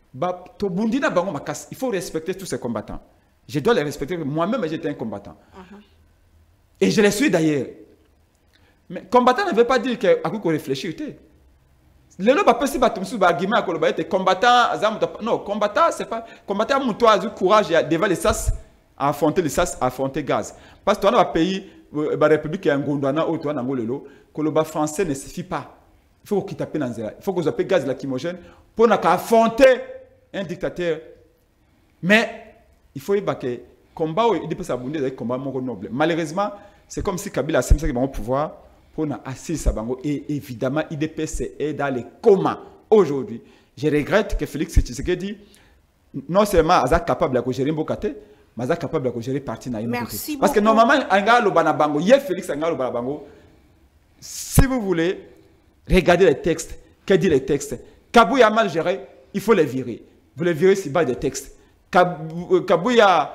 Il faut respecter tous ces combattants. Je dois les respecter. Moi-même, j'étais un combattant. Et je les suis d'ailleurs. Mais combattant ne veut pas dire qu'il faut réfléchir. Les gens qui ont un combattant, non, combattant, c'est pas. Combattant, mon toit, du courage devant les SAS, à affronter les SAS, à affronter gaz. Parce que dans un pays, la République est un gondwana ou toi n'angolelo que le bas français ne suffit pas. Il faut qu'il tape dans zéro. Il faut que vous appuyez gaz lacrymogène pour affronter un dictateur. Mais il faut y que combat il peut s'abonder avec combat noble. Malheureusement, c'est comme si Kabila a semé au pouvoir pour assis sa bango et évidemment IDPS est dans les comas aujourd'hui. Je regrette que Félix Tshisekedi non seulement est capable de gérer Mbokate mais est capable de gérer parti na Merci beaucoup. Parce que normalement anga lo bana bango ye Félix anga lo bana bango si vous voulez regardez les textes que dit les textes Kabouya a mal géré il faut les virer vous les virez si bas des textes Kabouya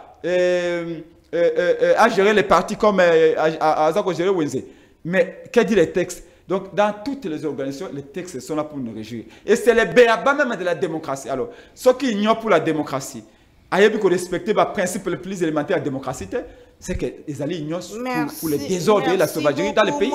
a géré les partis comme a géré Wenze mais que dit les textes donc dans toutes les organisations les textes sont là pour nous réjouir et c'est les béaba même de la démocratie alors ceux qui ignorent pour la démocratie ayebi ko respecter le principe le plus élémentaire de la démocratie c'est que les alliés ignorent pour les désordres et la sauvagerie dans le pays.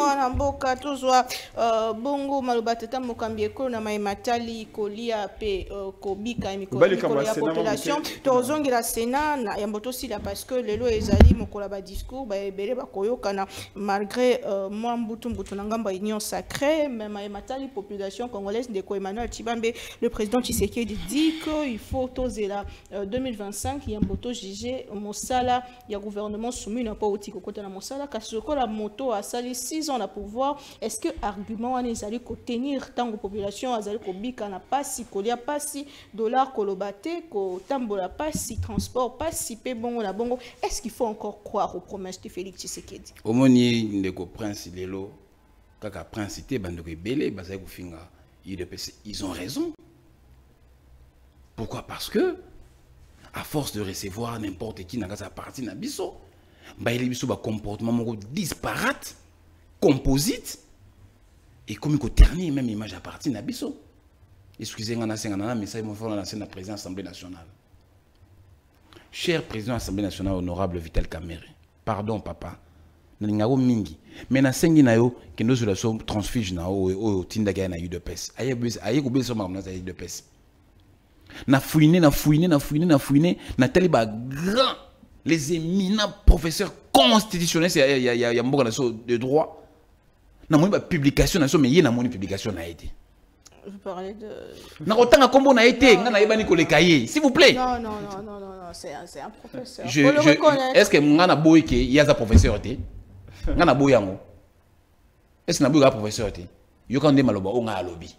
Bongo malobatata mokambi ekolo na maimatali kolia pe kobika mikolo ya population tozongi la Sénat na yamboto sila parce que lelo ezali mokola ba discours ba ebele ba koyokana malgré moi mbutu na ngamba union sacrée mais maimatali population congolaise de Emmanuel Tshibambe le président Tshisekedi dit que il faut toser la 2025 yamboto juger mosala ya gouvernement soumis n'a pas au titre côté la mosala kasi la moto a sali 6 ans à pouvoir est-ce que argument on est allé tenir tant que population a allé ko bika na pas si kolia pas si dollar kolobate ko tambola pas si transport pas si pe bon la bongo est-ce qu'il faut encore croire aux promesses de Félix Tshisekedi au moni ndeko prince lelo kaka prince té bandeko belé bazai ko finga ils ont raison. Pourquoi? Parce que à force de recevoir n'importe qui dans sa partie na biso ba il biso ba comportement moko disparate composite et comme il ternir même image à partir na biso. Excusez-moi na senga na message mon frère na président de l'Assemblée nationale. Cher président de l'Assemblée nationale honorable Vital Kamerhe, pardon papa na mingi mais na sengi na yo que nous la sommes transfuge na o tinda ga na UDPS aye ko beso ma na UDPS na fouiné na taliba grand les éminents professeurs constitutionnels il y a mboka na so de droit na moni ba publication na so mais yé na moni publication na été vous parlez de na otanga kombo na été nga na yebani ko le cahier s'il vous plaît non c'est un professeur faut le reconnaître est-ce que nga na boy ke ya za professeur té nga na boy yango est-ce na boy ga professeur té yo kan de maloba o nga alobi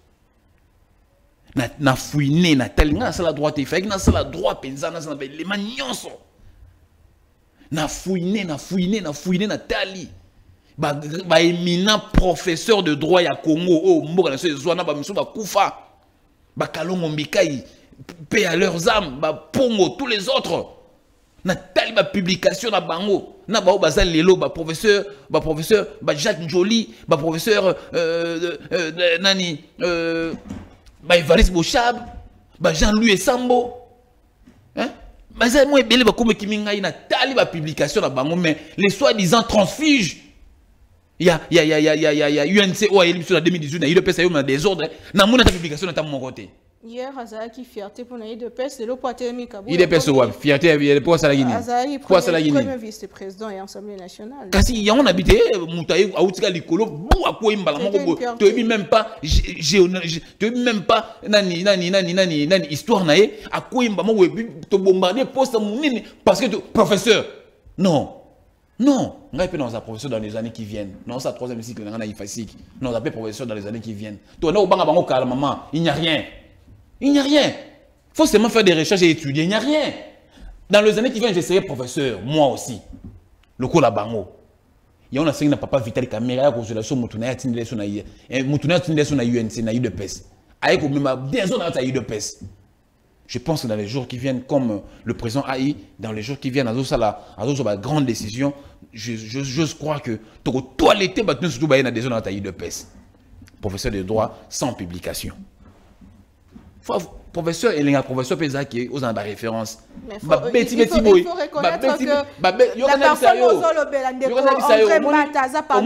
na fouiné na tel nga sa la droite il fait na sa la droite penza na sa les magnonso na fouiné na tali ba éminent professeur de droit ya Congo oh mboka na so zwana ba miso ba kufa ba kalongo mbikai paix à leurs âmes ba pongo tous les autres na tali ba publication na bango na ba bazal lelo ba professeur ba Jacques Njoli ba professeur nani ba Evariste Bochab ba Jean-Louis Sambo hein bazal moi belé ba comme kiminga ina tali ba publication na bango mais les soi-disant transfuges il y a UNC ou il sur 2018 il peut ça y a des ordres na mon publication na ta mon côté hier Azaki fierté pour naï de peste le poitémi kabou il est peste ou fierté il pour ça la Guinée pour ça la Guinée premier vice-président et assemblée nationale kasi il y a on habité mutaye autika likolo bu akoyi mbala moko to même pas même pas nani histoire naé akoyi mbala moko to bombarder poste munini parce que professeur non on va appeler un professeur dans les années qui viennent. Non, ça troisième cycle, on a ifasik. Non, on appelle professeur dans les années qui viennent. Toi, là, au banga bango kala maman, il n'y a rien. Il n'y a rien. Faut seulement faire des recherches et étudier. Il n'y a rien. Dans les années qui viennent, je serai professeur, moi aussi. Le coup la bango. Il y a un enseignant papa Vital Kamerhe à cause de la somme Moutouna Tindé sur na UNC na UDPS. Avec même des zones à UDPS. Je pense que dans les jours qui viennent, comme le président AI, dans les jours qui viennent, à d'autres grandes décisions, je crois que toi l'été, surtout dans des zones à taille de pèse. Professeur de droit sans publication. Professeur et les professeurs Pesa qui est aux en référence. Il faut reconnaître que la personne aux Olobelande André Mataza par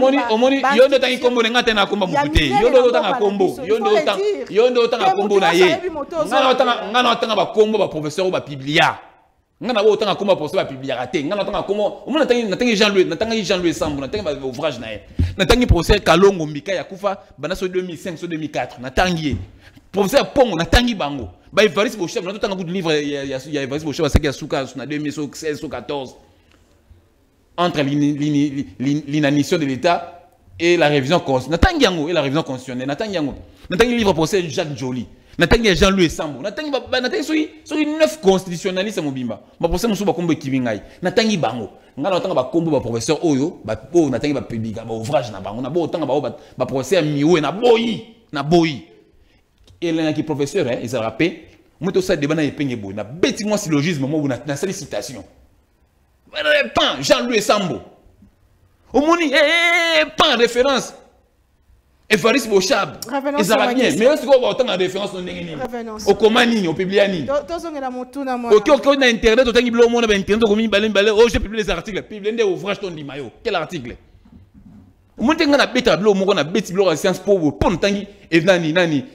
ngana bo tanga komba professeur ba publier raté ngana tanga komo omona natangi Jean-Louis Sambo natangi ba ouvrage na ye natangi professeur Kalongo Mbika ya kufa bana so 2005 so 2004 natangi professeur Pongo natangi bango ba Evariste Bochab na tanga ku livre ya Evariste Bochab ça qui a souka na 2016 so 14 entre l'inanition de l'État et la révision constitutionnelle natangi yango et la révision constitutionnelle natangi yango natangi livre professeur Jacques Njoli natangi Jean-Louis Sambo natangi soki 9 constitutionnalistes mobimba ba professeur musu ba kombo kivingai natangi bango ngana otanga ba kombo ba professeur oyo ba po natangi ba publica ba ouvrage na bango na bo otanga ba professeur miwe na boyi et là qui professeur hein ils rappellent moto ça débat na epenge boy na beti moi syllogisme mo na citation pan Jean-Louis Sambo omoni pan référence Evariste Bochab, ils ont bien. Mais est-ce qu'on va autant de référence au Comani, au Publiani? Ok, on a internet, on a un monde internet, oh, j'ai publié les articles, publié des ouvrages, ton limayo. Quel article? On a un bête à blog, on a bête blog à Sciences Po, pour tangi, et nani,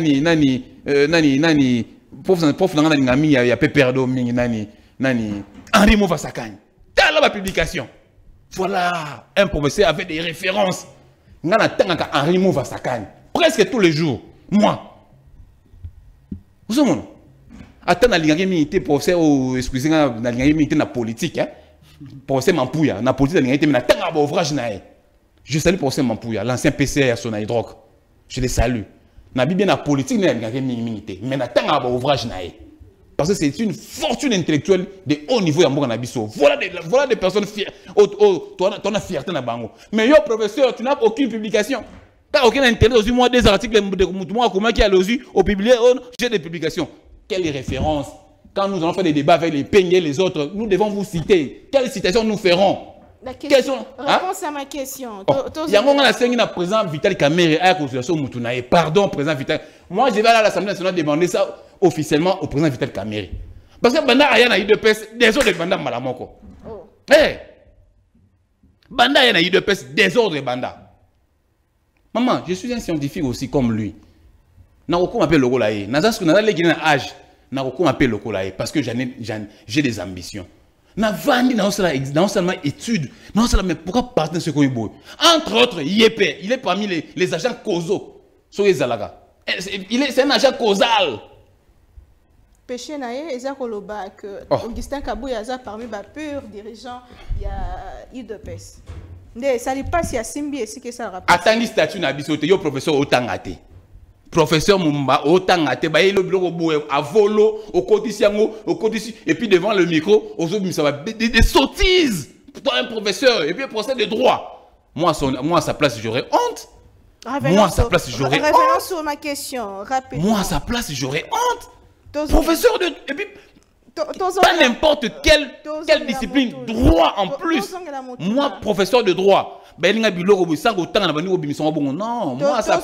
prof nani, il y a Peperdo, nani, Henri Mouvasakani. T'as la publication. Voilà, un professeur avec des références. Henri Mouvasakani presque tous les jours moi vous savez attends na lingaki milité professeur excusez-moi na lingaki milité na politique hein procès Mampouya, na politique de l'ingénieur, mais na tanga ba ouvrage nae. Je salue procès Mampouya, l'ancien PCA à Sonaï Drogue. Je les salue. Na bien la politique n'a pas minimité, mais na tanga ba ouvrage nae. Parce que c'est une fortune intellectuelle de haut niveau à Mboka Nabiso. Voilà des personnes fières. Tu as fierté na bango. Mais yo professeur, tu n'as aucune publication. Tu n'as aucun intérêt aussi moi des articles de moi comment qui a logi au publié, j'ai des publications. Quelle référence? Quand nous allons faire des débats avec les peignes et les autres, nous devons vous citer. Quelles citations nous ferons? La question, réponse à ma question. Il y a un moment où le président Vital Kamerhe a consultation Moutunaye. Pardon, président Vital. Moi, je vais aller à l'Assemblée nationale demander ça officiellement au président Vital Kamerhe. Parce que Banda Ayana UDPS, désordre de Banda Malamoko. Hé! Banda Ayana UDPS, désordre de Banda. Maman, je suis un scientifique aussi comme lui. Naroko m'appelle Logo Laye. Nazasku Nazale qui a un âge. Naroko m'appelle Logo Laye parce que j'ai des ambitions. Navandi non seulement études, non seulement mais pourquoi partir de ce qu'on est beau. Entre autres, il est parmi les agents causaux. C'est un agent causal. Péché naïe, et ça que Augustin Kabouya a parmi les purs dirigeants, il y a UDPS. Ça ne pas si à Simbi et si que ça rappelle. Attendez statut na bisote, yo professeur Otangate. Professeur Mumba, Otangate, bah il est au à volo, au codicier, et puis devant le micro, aujourd'hui ça va des sottises pour un professeur, et puis un procès de droit. Moi à sa place, j'aurais honte. Moi à sa place, j'aurais honte. Revenons sur ma question, rapidement. Moi à sa place, j'aurais honte. Professeur de... Et puis, pas n'importe quelle discipline, droit en plus. Moi, professeur de droit. Non, moi à sa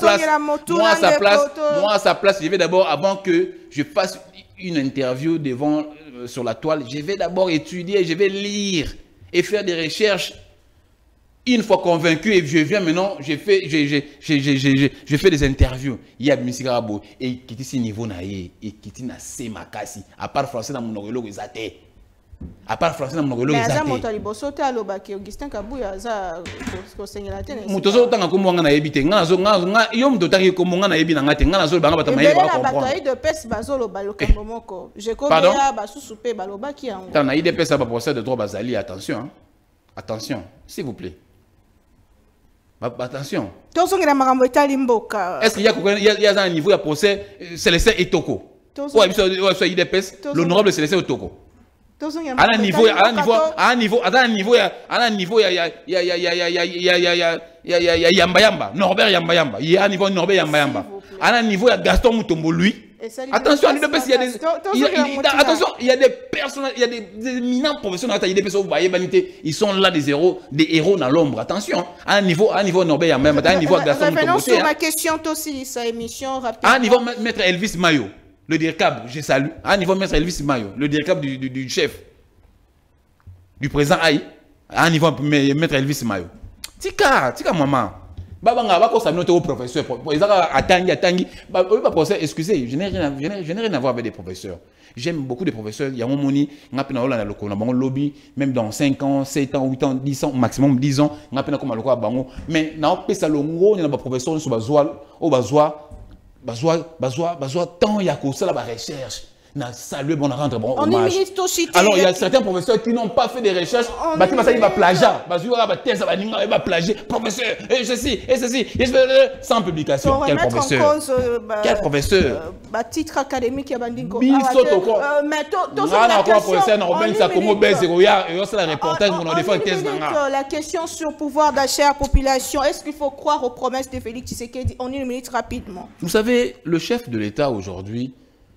place, je vais d'abord, avant que je fasse une interview devant, sur la toile, je vais d'abord étudier, je vais lire et faire des recherches. Une fois convaincu, et je viens maintenant, je fais des interviews. Il y a M. Garabo, et qui est niveau naïe, et qui est assez makasi. À part français dans mon orgolo, ils athées. À part français dans mon orgolo, ils athées. Mais à Motoso, Augustin Kabouya, ça, Motoso, tant que moi, on a évité. Yom Totaki, comme on a évité, on a évité, on a évité, de pes bazolo balokambomoko. Je connais à souper baloba qui a un. T'en as eu des pes à procès de droit basali, attention. Attention, s'il vous plaît. Attention. Est-ce qu'il y a un niveau de procès Célestin Etoko? L'honorable Célestin Etoko. À un niveau, Yamba, Norbert Yamba. Il y a un niveau Norbert Yamba. À un niveau, il y a Gaston Mutombo, lui. Attention, il y a des personnes, il y a des éminents professionnels, ils sont là des héros dans l'ombre. Attention, à un niveau Norbert Yamba, à un niveau Gaston Mutombo. Revenons sur ma question aussi, sa émission rapidement. À un niveau Maître Elvis Mayo. Le directeur, je salue. À un niveau, Maître Elvis Mayo, le directeur du chef, du président Aïe. À un niveau, Maître Elvis Mayo. Tika, maman. Babanga, va s'amener au professeur. Ils attendent. Excusez, je n'ai rien à voir avec des professeurs. J'aime beaucoup de professeurs. Il y a mon moni, on a un lobby, même dans 5 ans, 7 ans, 8 ans, 10 ans, maximum 10 ans, on a un lobby. Mais, on a un professeur qui tant il y a que ça la recherche. Alors il y a certains professeurs qui n'ont pas fait des recherches. Il va plagiat. Il va plagier. Professeur, et ceci, sans publication. Quel professeur? Quel professeur? Titre académique. La question sur pouvoir d'achat à la population. Est-ce qu'il faut croire aux promesses de Félix Tshisekedi? En une minute rapidement. Vous savez, le chef de l'État aujourd'hui,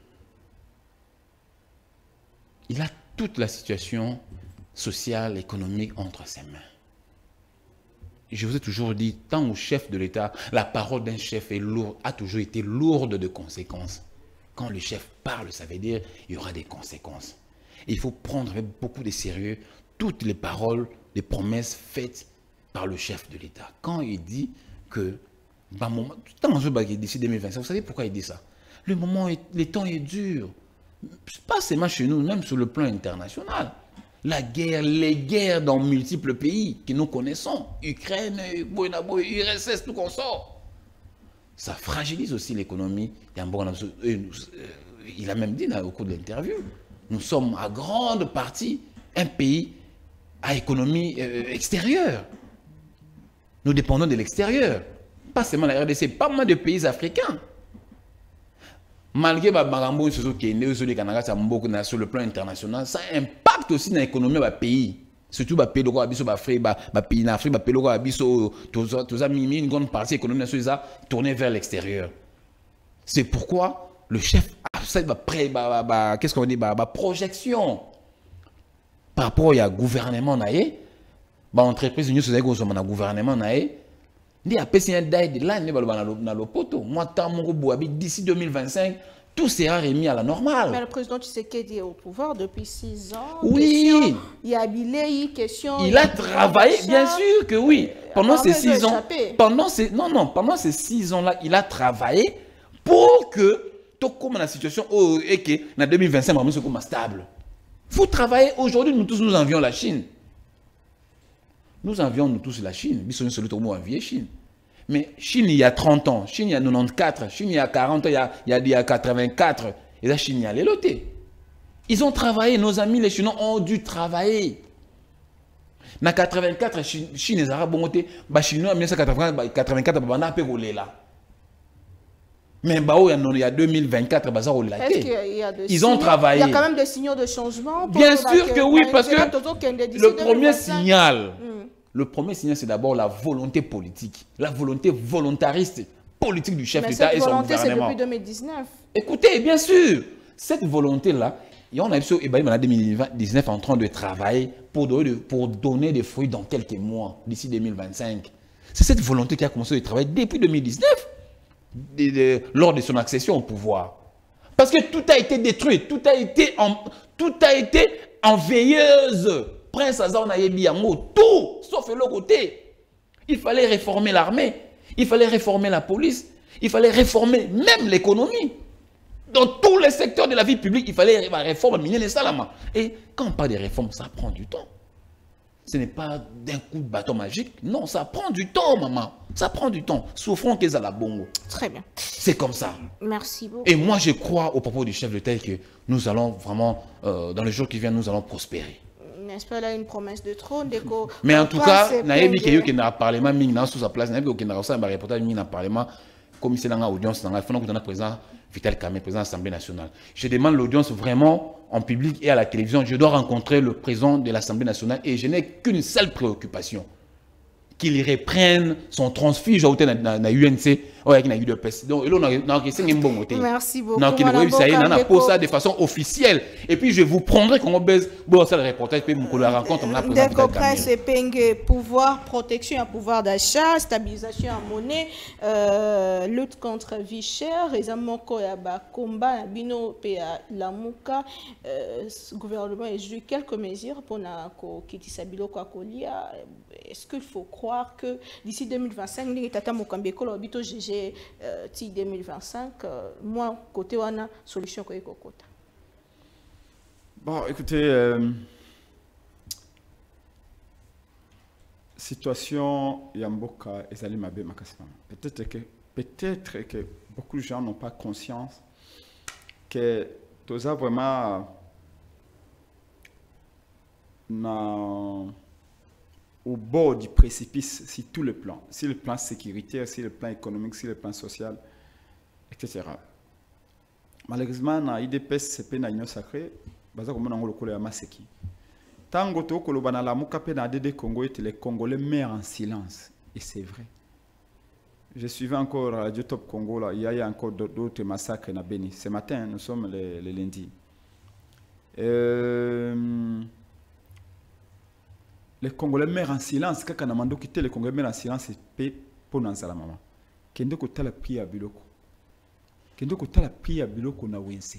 il a toute la situation sociale, économique entre ses mains. Je vous ai toujours dit, tant au chef de l'État, la parole d'un chef a toujours été lourde de conséquences. Quand le chef parle, ça veut dire qu'il y aura des conséquences. Et il faut prendre avec beaucoup de sérieux toutes les paroles, les promesses faites par le chef de l'État. Quand il dit que, d'ici 2025, vous savez pourquoi il dit ça? Le temps est dur. Pas seulement chez nous, même sur le plan international. La guerre, les guerres dans multiples pays que nous connaissons, Ukraine, URSS, tout qu'on sort. Ça fragilise aussi l'économie. Il a même dit au cours de l'interview, nous sommes à grande partie un pays à l'économie extérieure. Nous dépendons de l'extérieur. Pas seulement la RDC, pas mal de pays africains. Malgré Marambo sur le plan international, ça impacte aussi dans l'économie du pays. Surtout les pays de l'Afrique, les pays d'Afrique, les pays de l'Afrique, une grande partie de l'économie nationale tournée vers l'extérieur. C'est pourquoi le chef a qu'est-ce qu'on dit, projection par rapport au gouvernement, l'entreprise de le gouvernement, d'ici 2025, tout sera remis à la normale. Mais le président Tshisekedi est au pouvoir depuis 6 ans. Oui. Il y a Bilei, question. Il a travaillé, bien sûr que oui. Pendant ces 6 ans, pendant ces 6 ans-là, il a travaillé pour que tout comme la situation et que en 2025, vraiment c'est comme stable. Faut travailler. Aujourd'hui, nous tous nous envions la Chine. Nous envions nous tous la Chine. Nous sommes celui qui envié Chine. Mais Chine, il y a 30 ans, Chine, il y a 94, Chine, il y a 40 ans, il y a 84. Et la Chine, il y a les lotés. Ils ont travaillé, nos amis les Chinois ont dû travailler. En 84, Chine, les Arabes ont été, les Chinois en 1984, ils ont été là. Mais il y a 2024, ils ont travaillé. Il y a quand même des signaux de changement. Bien sûr que oui, parce que le premier signal, c'est d'abord la volonté politique, la volonté volontariste politique du chef d'État et son gouvernement. C'est depuis 2019. Écoutez, bien sûr, cette volonté-là, on a vu en 2019 en train de travailler pour donner des fruits dans quelques mois, d'ici 2025. C'est cette volonté qui a commencé à travailler depuis 2019, lors de son accession au pouvoir. Parce que tout a été détruit, tout a été en veilleuse. Prince Azar Nayebiyango, tout, sauf le côté. Il fallait réformer l'armée, il fallait réformer la police, il fallait réformer même l'économie. Dans tous les secteurs de la vie publique, il fallait réformer les salama. Et quand on parle de réforme, ça prend du temps. Ce n'est pas d'un coup de bâton magique. Non, ça prend du temps, maman. Ça prend du temps. Souffrons qu'ils à la bongo. Très bien. C'est comme ça. Merci beaucoup. Et moi, je crois au propos du chef de l'État que nous allons vraiment, dans les jours qui viennent, nous allons prospérer. N'est-ce pas là une promesse de trône? Mais en tout cas, Naïbi qui est dans le Parlement, sous sa place, Naïbi qui est dans le reportage dans le Parlement, comme c'est dans l'audience, dans le président Vital Kamerhe, président de l'Assemblée nationale. Je demande l'audience vraiment en public et à la télévision. Je dois rencontrer le président de l'Assemblée nationale et je n'ai qu'une seule préoccupation. Qu'il reprenne son transfuge dans l'UNC avec la UDPS. Donc, merci beaucoup. Donc, il faut ça de façon officielle. Et puis, je vous prendrai comme base pour ça le reportage puis la rencontre. D'accord, Prince Penge, pouvoir, protection à pouvoir d'achat, stabilisation en monnaie, lutte contre vie chère, résamoko ya combat bino pe la muka, gouvernement a joué quelques mesures pour na ko kitisabilo kwa kolia. Est-ce qu'il faut croire que d'ici 2025, nous avons un habito GG 2025, moi, côté on a solution quoi côté. Bon, écoutez, situation Yamboka et Zali Mabe Makasima. Peut-être que beaucoup de gens n'ont pas conscience que tout ça vraiment au bord du précipice sur tout le plan, sur le plan sécuritaire, sur le plan économique, sur le plan social, etc. Malheureusement, dans l'IDPS, c'est pas une union sacrée, parce que nous avons le Maseki. Tant que nous avons la Moukape dans le Congo, les Congolais meurent en silence. Et c'est vrai. Je suivais encore Radio Top Congo, là, il y a encore d'autres massacres dans Beni. Ce matin, nous sommes le lundi. Les Congolais meurent en silence. Quand on a demandé quitter les Congolais meurent en silence, c'est pour nous la maman. Kendo ko tala priya biloko. Kendo ko tala priya biloko na wense.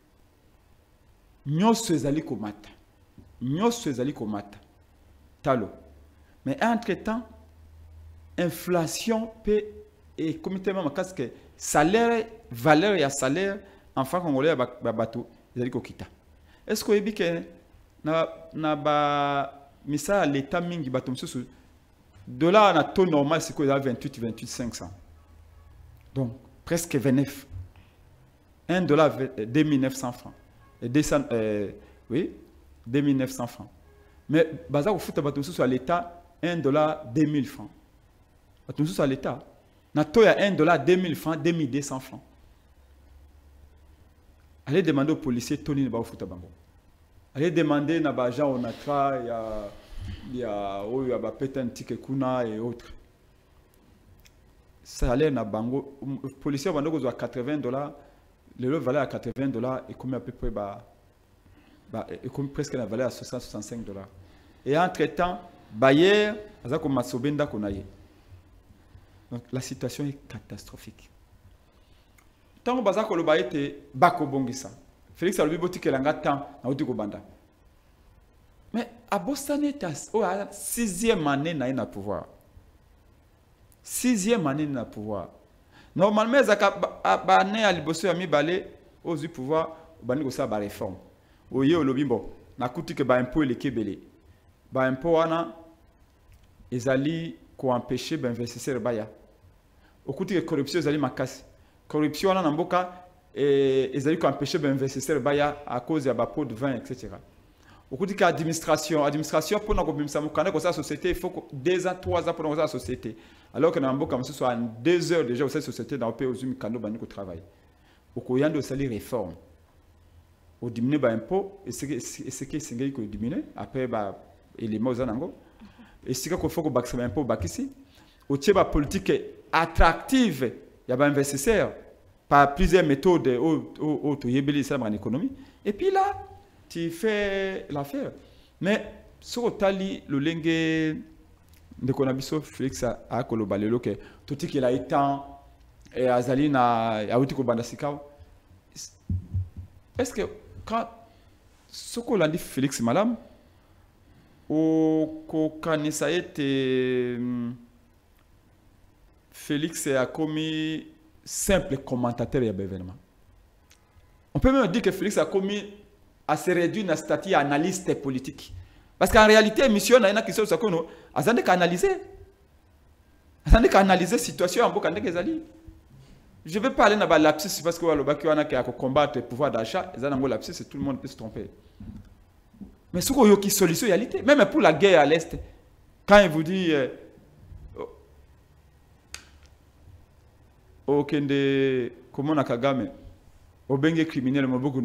Nyoso ezali komata. Nyoso ezali komata. Talo. Mais entre-temps, inflation peut et comité même parce que salaire, valeur et salaire en francs congolais ba bateau ezali ko kita. Est-ce que ebi ke na ba misa l'état mingi bateau monsieur dollar na taux normal c'est quoi 28 500. Donc presque 29. $1 2900 francs. Et 200 oui, 2900 francs. Mais baza au foot à l'État $1 2000 francs. À l'État. Na to ya $1 2000 francs 2200 francs. Allez demander aux policiers Tony ba au foot bango. Allez demander na ba Jean Onatra il y a ba Petan Tikekuna et autres. Ça allait na bango policiers bango ko $80, le valeur à $80 et comme à peu près et comme presque la valeur à $65. Et entre-temps, Bayer, donc la situation est catastrophique. Tant que Bazako le Bayer était Bako Bongisa, Félix Alubiboti Kelanga Tam, Nautiko Banda. Mais à Boston, il y a 6e année na pouvoir. 6e année na pouvoir. Normalement, il y a Liboso Yami Balé aux pouvoir, Baniko sa ba réforme. Oye olobimbo na kuti ke ba impôt le kebele ba impôt wana ezali ko empêcher ba investisseur baya okuti ke corruption ezali makasi corruption wana na mboka ezali ko empêcher ba investisseur baya à cause ya ba pot de vin etc. Okuti ke administration pour na ko bimisa mukana ko sa société il faut 2 ans 3 ans pour na ko sa société alors que na mboka mso soit en 2 heures déjà cette société dans pays aux mikando bani ko travail okoyando sali réforme au diminuer ba impôt et ce qui est single ko diminuer après ba élément zanango et ce qu'il faut que ba impôt ba kisi au tie ba politique attractive ya ba investisseurs par plusieurs méthodes au to yebeli ça en économie et puis là tu fais l'affaire mais sur tali le lenge de konabiso Félix a kolobalelo que tout qu'il a étant et azali na ya uti ko banda sikao est-ce que quand ce qu'on a dit Félix Malam au Kokanisa était Félix a commis simple commentateur et événement. On peut même dire que Félix a commis à se réduire à statut analyste politique. Parce qu'en réalité, mission n'a qui soit qu'on a analysé la situation en Bokande Gezali. Je vais parler de lapsus parce que le a qui combattre le pouvoir d'achat, lapsus, tout le monde peut se tromper. Mais ce qu'il y a qui solution réalité, même pour la guerre à l'Est, quand il vous dit Okende Komona Kagame, Obenge criminel,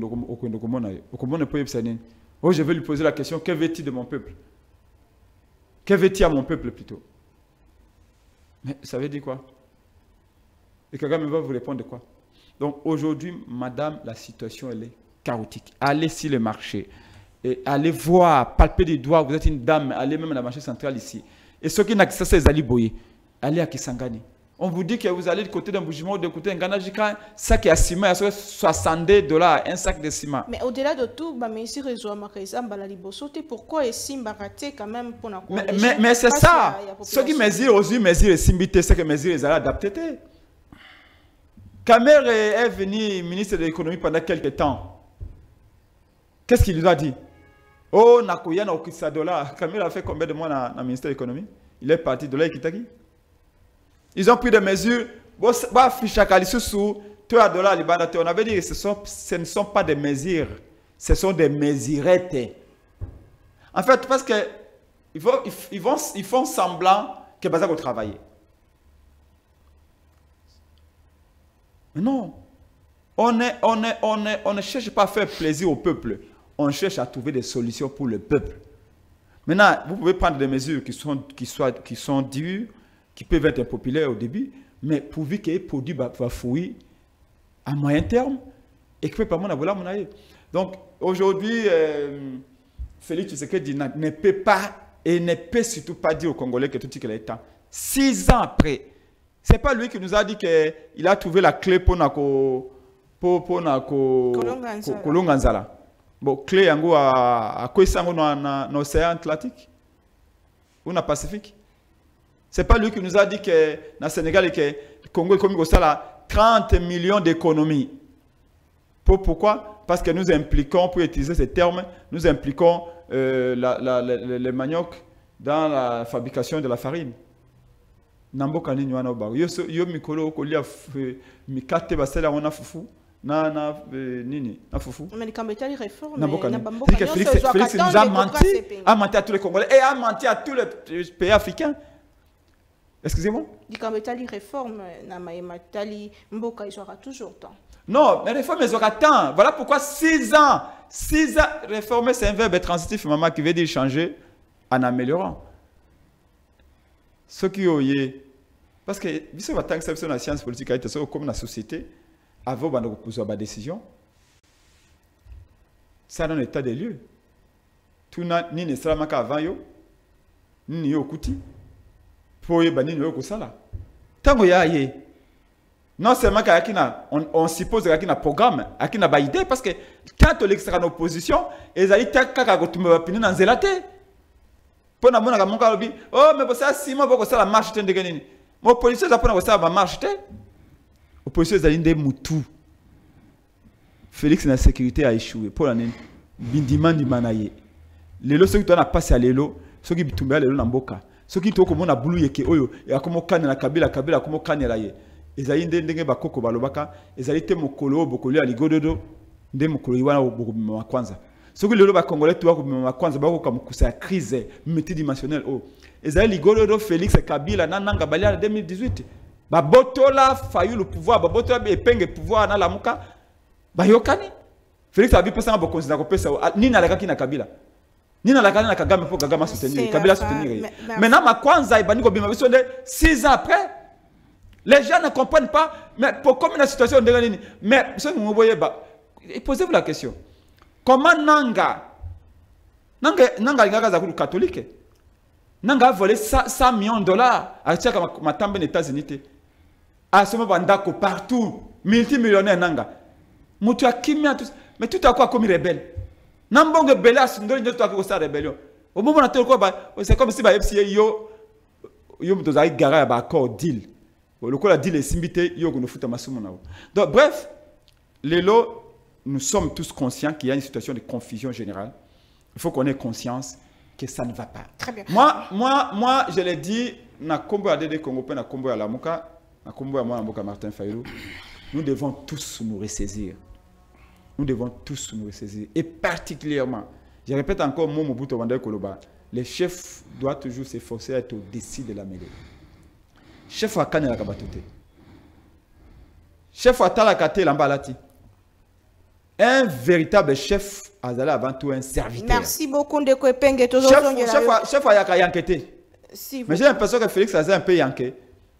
oh, je vais lui poser la question, que veut-il de mon peuple? Que veut-il à mon peuple plutôt? Mais ça veut dire quoi? Et Kagame va vous répondre quoi? Donc aujourd'hui, madame, la situation elle est chaotique. Allez sur le marché et allez voir, palper des doigts, vous êtes une dame, allez même à la marché centrale ici. Et ceux qui n'ont que ça, c'est Ali Boye. Allez à Kisangani. On vous dit que vous allez du côté d'un bougement, de côté d'un Ganajika, ça qui est à ciment, à $62, un sac de ciment. Mais au-delà de tout, pourquoi est Simba raté quand même pour la mais c'est ça. Ceux qui mesurent aussi, mesurent Simbité, ceux qui mesurent les adaptés. Kamer est venu ministre de l'économie pendant quelques temps. Qu'est-ce qu'il nous a dit? Oh, Nakoya na $100. Kamer a fait combien de mois dans le ministère de l'économie? Il est parti de là, Kitaki. Ils ont pris des mesures. On avait dit que ce ne sont pas des mesures, ce sont des mesurettes. En fait, parce que ils font semblant que Bazar va travailler. Mais non, on ne cherche pas à faire plaisir au peuple. On cherche à trouver des solutions pour le peuple. Maintenant, vous pouvez prendre des mesures qui sont dures, qui peuvent être impopulaires au début, mais pourvu que les produits va fouiller à moyen terme et que pas mon voilà mon aïe. Donc aujourd'hui, Félix Tshisekedi ne peut pas et ne peut surtout pas dire aux Congolais que tout est le temps. 6 ans après, c'est pas lui qui nous a dit qu'il a trouvé la clé pour Kolonganzala. Bon, clé yango à quoi ça dans l'océan Atlantique ou dans le Pacifique. C'est pas lui qui nous a dit que dans le Sénégal que le Congo est a 30 millions d'économies. Pourquoi? Parce que nous impliquons, pour utiliser ces termes, nous impliquons le manioc dans la fabrication de la farine. Namboka ni nywana ba. Yo mikolo kolia mikate basela wana fufu. nini na fufu. Mais quand il réforme, Félix nous a menti à tous les Congolais et a menti à tous les pays africains. Excusez-moi. Quand il réforme, Mboka il aura toujours temps. Non, mais réforme ils aura temps. Voilà pourquoi 6 ans. 6 ans réformer c'est un verbe transitif maman qui veut dire changer en améliorant. Ce qui est parce que si on tant que la science politique a été comme la société avant de poser des décisions, ça dans l'état des lieux. Tout ni ne sera pas avant yo, ni yo kuti, pour y banni yo kusala. Tango ya ye. Non seulement on suppose qu'il y a un programme, qu'il y a une idée, parce que quand on est en opposition, ils allaient dans zélate. Pour na mona kamonga lobi, oh mais ça si moi boko ça la marche tende ganini. Mo police za pona ça va marche te. Opposition za inde mutu. Félix na sécurité a échoué. Pour la bindima ndi manaye. Lelo ceux qui doivent passer à lelo, ceux qui bitumba lelo na mboka. Ceux qui to komona bulu yeke oyo ya komokana na kabila komokana la ye. Ezali ndenge bakoko balobaka, ezali te mokolo bokolo ya ligododo, nde mokolo yiwana bokobima kwanza. Ce que les Congolais tu vois comme la crise multidimensionnelle. Ezali ligododo Félix Kabila nananga balia en 2018. Ba botola failli le pouvoir, ba botola epenge pouvoir na lamuka. Ba yokani. Félix abi pesa ba considérer ko pesa ni na lakaki na Kabila. Ni na lakaki na Kagame pour Kagame soutenir, Kabila soutenir. Maintenant ma kwanza ibani ko bima biso 6 ans après. Les gens ne comprennent pas mais pour comme la situation de nini. Mais ce que vous voyez posez-vous la question. Comment Nanga Lingaga Zakulu catholique Nanga a volé 100 millions de dollars à Tchaka Matambe aux États-Unis. À ce moment Bandako partout, multimillionnaire Nanga. Moutou a kimia tout mais tout à quoi comme rebelle. Nambonge Bela Sundoli de toi qui rébellion. Au moment où c'est comme si FCA yo mtozai gara ba accord deal. Le coup la deal est simbité yo gono futa masumo nao. Donc bref, lelo nous sommes tous conscients qu'il y a une situation de confusion générale. Il faut qu'on ait conscience que ça ne va pas. Très bien. Moi, je l'ai dit, na kombo ya Dede Congo, na kombo ya Lamuka, na kombo ya Mboka Martin Fayulu, nous devons tous nous ressaisir. Nous devons tous nous ressaisir. Et particulièrement, je répète encore, Mobutu Wanda Koloba, les chefs doivent toujours s'efforcer à être au-dessus de la mêlée. Chef wa kane la kabatote. Chef wa talakate lambalati. Un véritable chef azala avant tout un serviteur. Merci beaucoup de Kwepenge. Chef a yaka yankete. Mais j'ai l'impression que Félix a un peu yanké.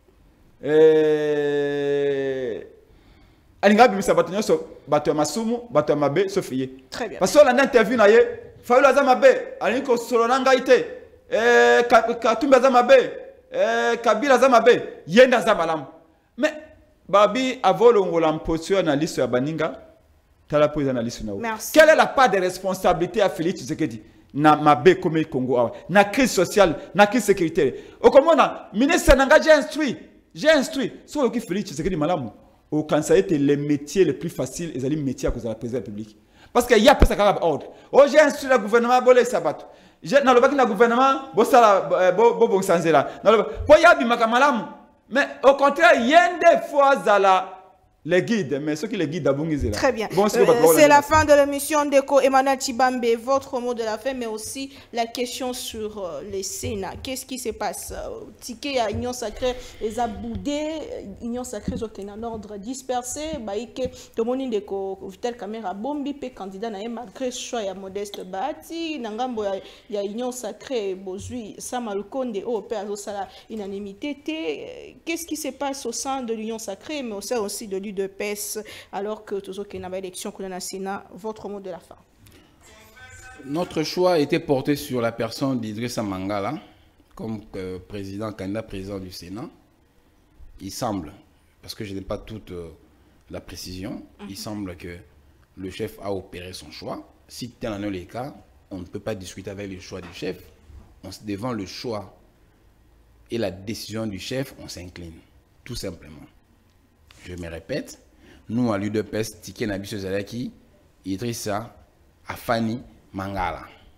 Alinga bimisa batonyo so bato masumu bato mabe sofiye. Très bien. Parce que la interview na ye, Fayulu azamabe, alinko solonanga ite. Katumba azamabe, Kabila azamabe, yenda azamalam. Mais babi avolo ngola posture na liste ya baninga. Quelle est la part de responsabilité à Félix Tshisekedi na mabe comme Congo na crise sociale na crise sécuritaire au comment na ministre nanga j'ai instruit sur le Félix Tshisekedi malamu au cancer était les métiers les plus faciles et les métiers à cause de la présidence publique parce qu'il y a pas ça comme ordre j'ai instruit le gouvernement bolé sabato j'ai dans le bac na gouvernement bo sala bo sanzela dans le po ya bi makamalamu mais au contraire il y a des fois zala les guides, mais ceux qui les guident à Bungizela. Très bien. C'est la fin de l'émission d'Eko Emmanuel Tshibambe. Votre mot de la fin, mais aussi la question sur les Sénats. Qu'est-ce qui se passe? Ticket à Union Sacrée, les a boudés, Union Sacrée, aucun en ordre dispersé. Baïke, tout le monde d'Eko, Vital Caméra Bombi, pe candidat n'a malgré choix à Modeste Bahati. Nangambo, il y a Union Sacrée, Bozui, Samalukonde, OP, Azosala, unanimité. Qu'est-ce qui se passe au sein de l'Union Sacrée, mais au sein aussi de l'UDPS, alors que tout ce n'a élection qu'on a Sénat, votre mot de la fin. Notre choix était porté sur la personne d'Idrissa Mangala comme candidat président du Sénat. Il semble, parce que je n'ai pas toute la précision, il semble que le chef a opéré son choix. Si tel en est le cas, on ne peut pas discuter avec le choix du chef. Devant le choix et la décision du chef, on s'incline, tout simplement. Je me répète, nous à l'UDPS, Tiké Nabiso Zalaki, Idrissa Afani Mangala.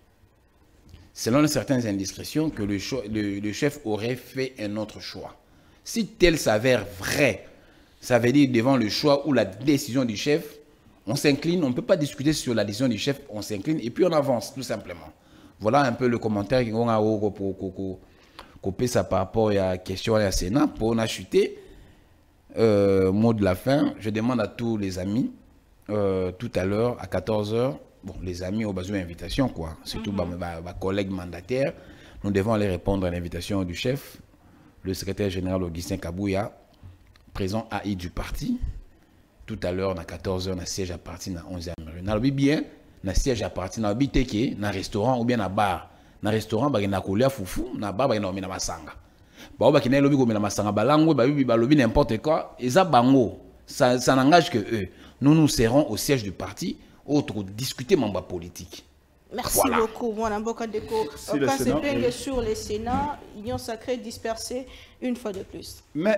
Selon certaines indiscrétions, que le chef aurait fait un autre choix. Si tel s'avère vrai, Ça veut dire devant le choix ou la décision du chef, on s'incline, on ne peut pas discuter sur la décision du chef, on s'incline et puis on avance tout simplement. Voilà un peu le commentaire qu'on a coupé ça par rapport à la question à la Sénat. Pour on a chuté, mot de la fin, je demande à tous les amis, tout à l'heure, à 14h, bon, les amis ont besoin d'invitation, quoi. Surtout ma collègue mandataire, nous devons aller répondre à l'invitation du chef, le secrétaire général Augustin Kabouya, présent AI du parti. Tout à l'heure, à 14h, on a siège à partir de 11h. On a bien, on a siège à partir de un restaurant ou bien un bar. Dans un restaurant, on a coulé à foufou, dans un bar, on a mis masanga. On a mis masanga, on a mis n'importe quoi. Et ça, ça n'engage que eux. Nous serons au siège du parti, autre discuter mon politique. Merci beaucoup, Mwana Mboka Deko. On va se plaindre sur le Sénat, Union sacrée dispersée une fois de plus. Mais,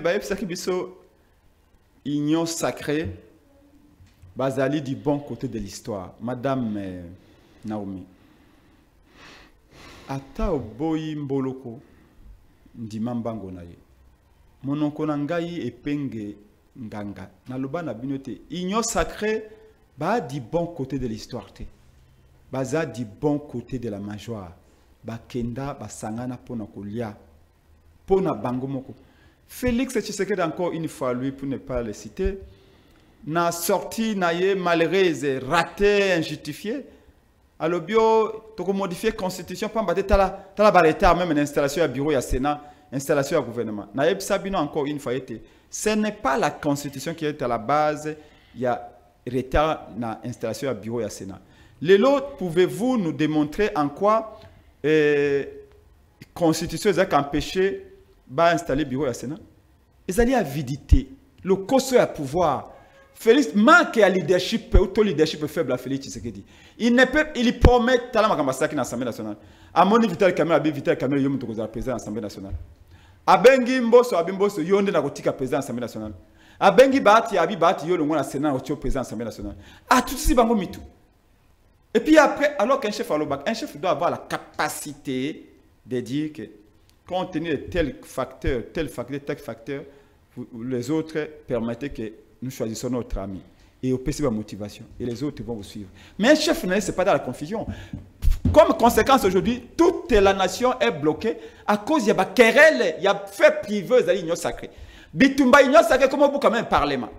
Union sacrée, basali du bon côté de l'histoire. Madame Naomi. Ata oboyi mboloko, ndimambango na ye. Mononko na ngai epenge nganga. Naloba na binote. Union sacrée, ba du bon côté de l'histoire te. Baza du bon côté de la majoire. Ba kenda, ba sangana pona kolia. Pona bango moko. Félix Tshisekedi encore une fois, lui, pour ne pas le citer, n'a sorti, n'a eu malheureuse, ratée, injustifiée. Alors, bio, tu as modifié la constitution, tu as même une installation à bureau, à Sénat, installation à gouvernement. N'a eu Sabino encore une fois, ce n'est pas la constitution qui est à la base, il y a retard dans l'installation à bureau et à Sénat. Les autres, pouvez-vous nous démontrer en quoi la constitution a empêché d'installer le bureau à Sénat? Ils allaient avidité. Le costo à pouvoir. Félix manque à leadership, ou tout leadership faible à Félix Tshisekedi. Il promet Tala Makambasaki dans l'Assemblée nationale. À mon Vital Kamel, Vital Kamel, Yom Tokoza, président de l'Assemblée nationale. À Bengi Mboso, Abimboso, Yonde Nagotika, président de l'Assemblée nationale. À Bengi Bati, Abi Bati, Yolongo, la Sénat, au président de l'Assemblée nationale. À tout ceci, Bango Mitou. Et puis après, alors qu'un chef à l'OBAC, un chef doit avoir la capacité de dire que, compte tenu de tel facteur, tel facteur, les autres permettez que nous choisissons notre ami. Et au PC, la motivation. Et les autres vont vous suivre. Mais un chef, ce n'est pas dans la confusion. Comme conséquence aujourd'hui, toute la nation est bloquée à cause de la querelle, il y a fait privé de l'union sacrée. Bitumba, l'union sacrée, comment vous quand même parlement?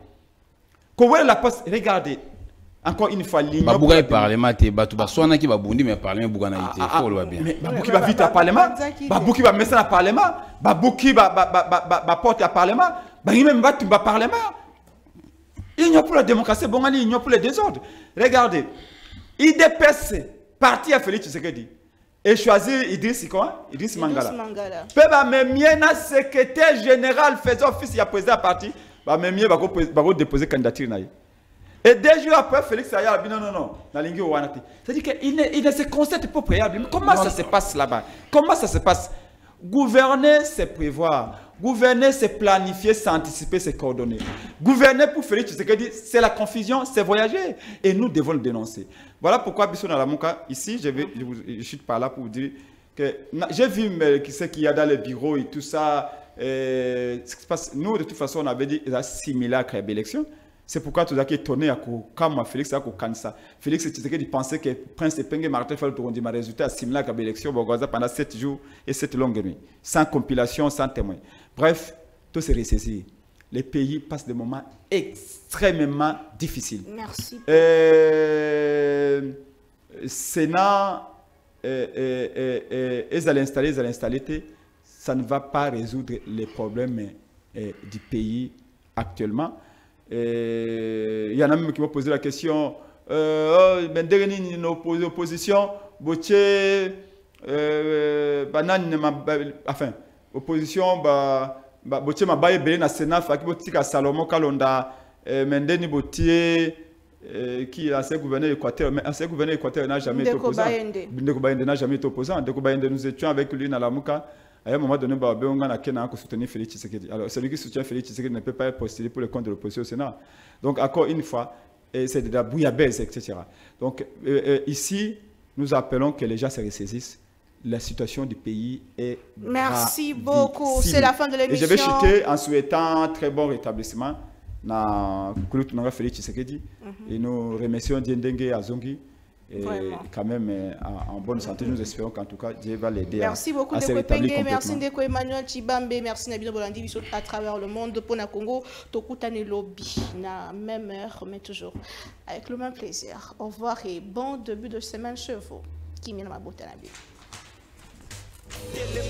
Regardez. Encore une fois, l'union. Babouga parlement, Batouba qui va boundi, mais parlement, Bouga n'a été fort, le bien. Babouki va vite à parlement, Babouki va mettre à parlement, Babouki va porter à parlement, Babouki va tomber à parlement. L'union pour la démocratie, bon, l'union pour les désordres. Regardez, IDPS, parti à Félix Tshisekedi, et choisir Idriss Mangala. Peba même un secrétaire général faisant office, il y a président parti, même va déposer candidature. Et 2 jours après, Félix Aya dit non. C'est-à-dire qu'il ne se concerte pas préalablement. Comment ça se passe là-bas? Comment ça se passe? Gouverner, c'est prévoir. Gouverner, c'est planifier, c'est anticiper, c'est coordonner. Gouverner pour Félix Tshisekedi, c'est la confusion, c'est voyager. Et nous devons le dénoncer. Voilà pourquoi, Bisson Alamuka, ici, je suis par là pour vous dire que j'ai vu ce qu'il y a dans les bureaux et tout ça. Nous, de toute façon, on avait dit similaire à l'élection. C'est pourquoi tout ça qui est étonné à comme Félix a cancer. Félix Tshisekedi pensait que Prince Epenge Martin fallait pour dire un résultat similaire à l'élection pendant 7 jours et 7 longues nuits, sans compilation, sans témoin. Bref, tout s'est ressaisi. Les pays passent des moments extrêmement difficiles. Merci. Sénat, ils allaient installer, ça ne va pas résoudre les problèmes du pays actuellement. Il y en a même qui vont poser la question une opposition enfin opposition botie mabaye belé na Sénat faki botika Salomon Kalonda mendeni botie qui est ancien gouverneur Équateur, mais ancien gouverneur Équateur n'a jamais été opposant. Ndeko Bayende n'a jamais été opposant. Ndeko Bayende, nous étions avec lui dans la Mouka. À un moment donné, on a soutenu Félix Tshisekedi. Alors, celui qui soutient Félix Tshisekedi ne peut pas postuler pour le compte de l'opposition au Sénat. Donc, encore une fois, c'est de la bouillabaisse, etc. Donc, ici, nous appelons que les gens se ressaisissent, la situation du pays est Merci gravissime. beaucoup. C'est la fin de Et l'émission. je vais chuter en souhaitant un très bon rétablissement na Claude Nanga Félix Tshisekedi. Et nous remercions Diendengue Azongi. Et quand même en bonne santé, nous espérons qu'en tout cas Dieu va l'aider à se rétablir complètement. Merci Ndeko Emmanuel Chibambe, merci Nabino Bolandi à travers le monde pour na Congo, Tokutane Lobby, na même heure, mais toujours avec le même plaisir. Au revoir et bon début de semaine chez vous. Qui m'y na ma beauté na vie.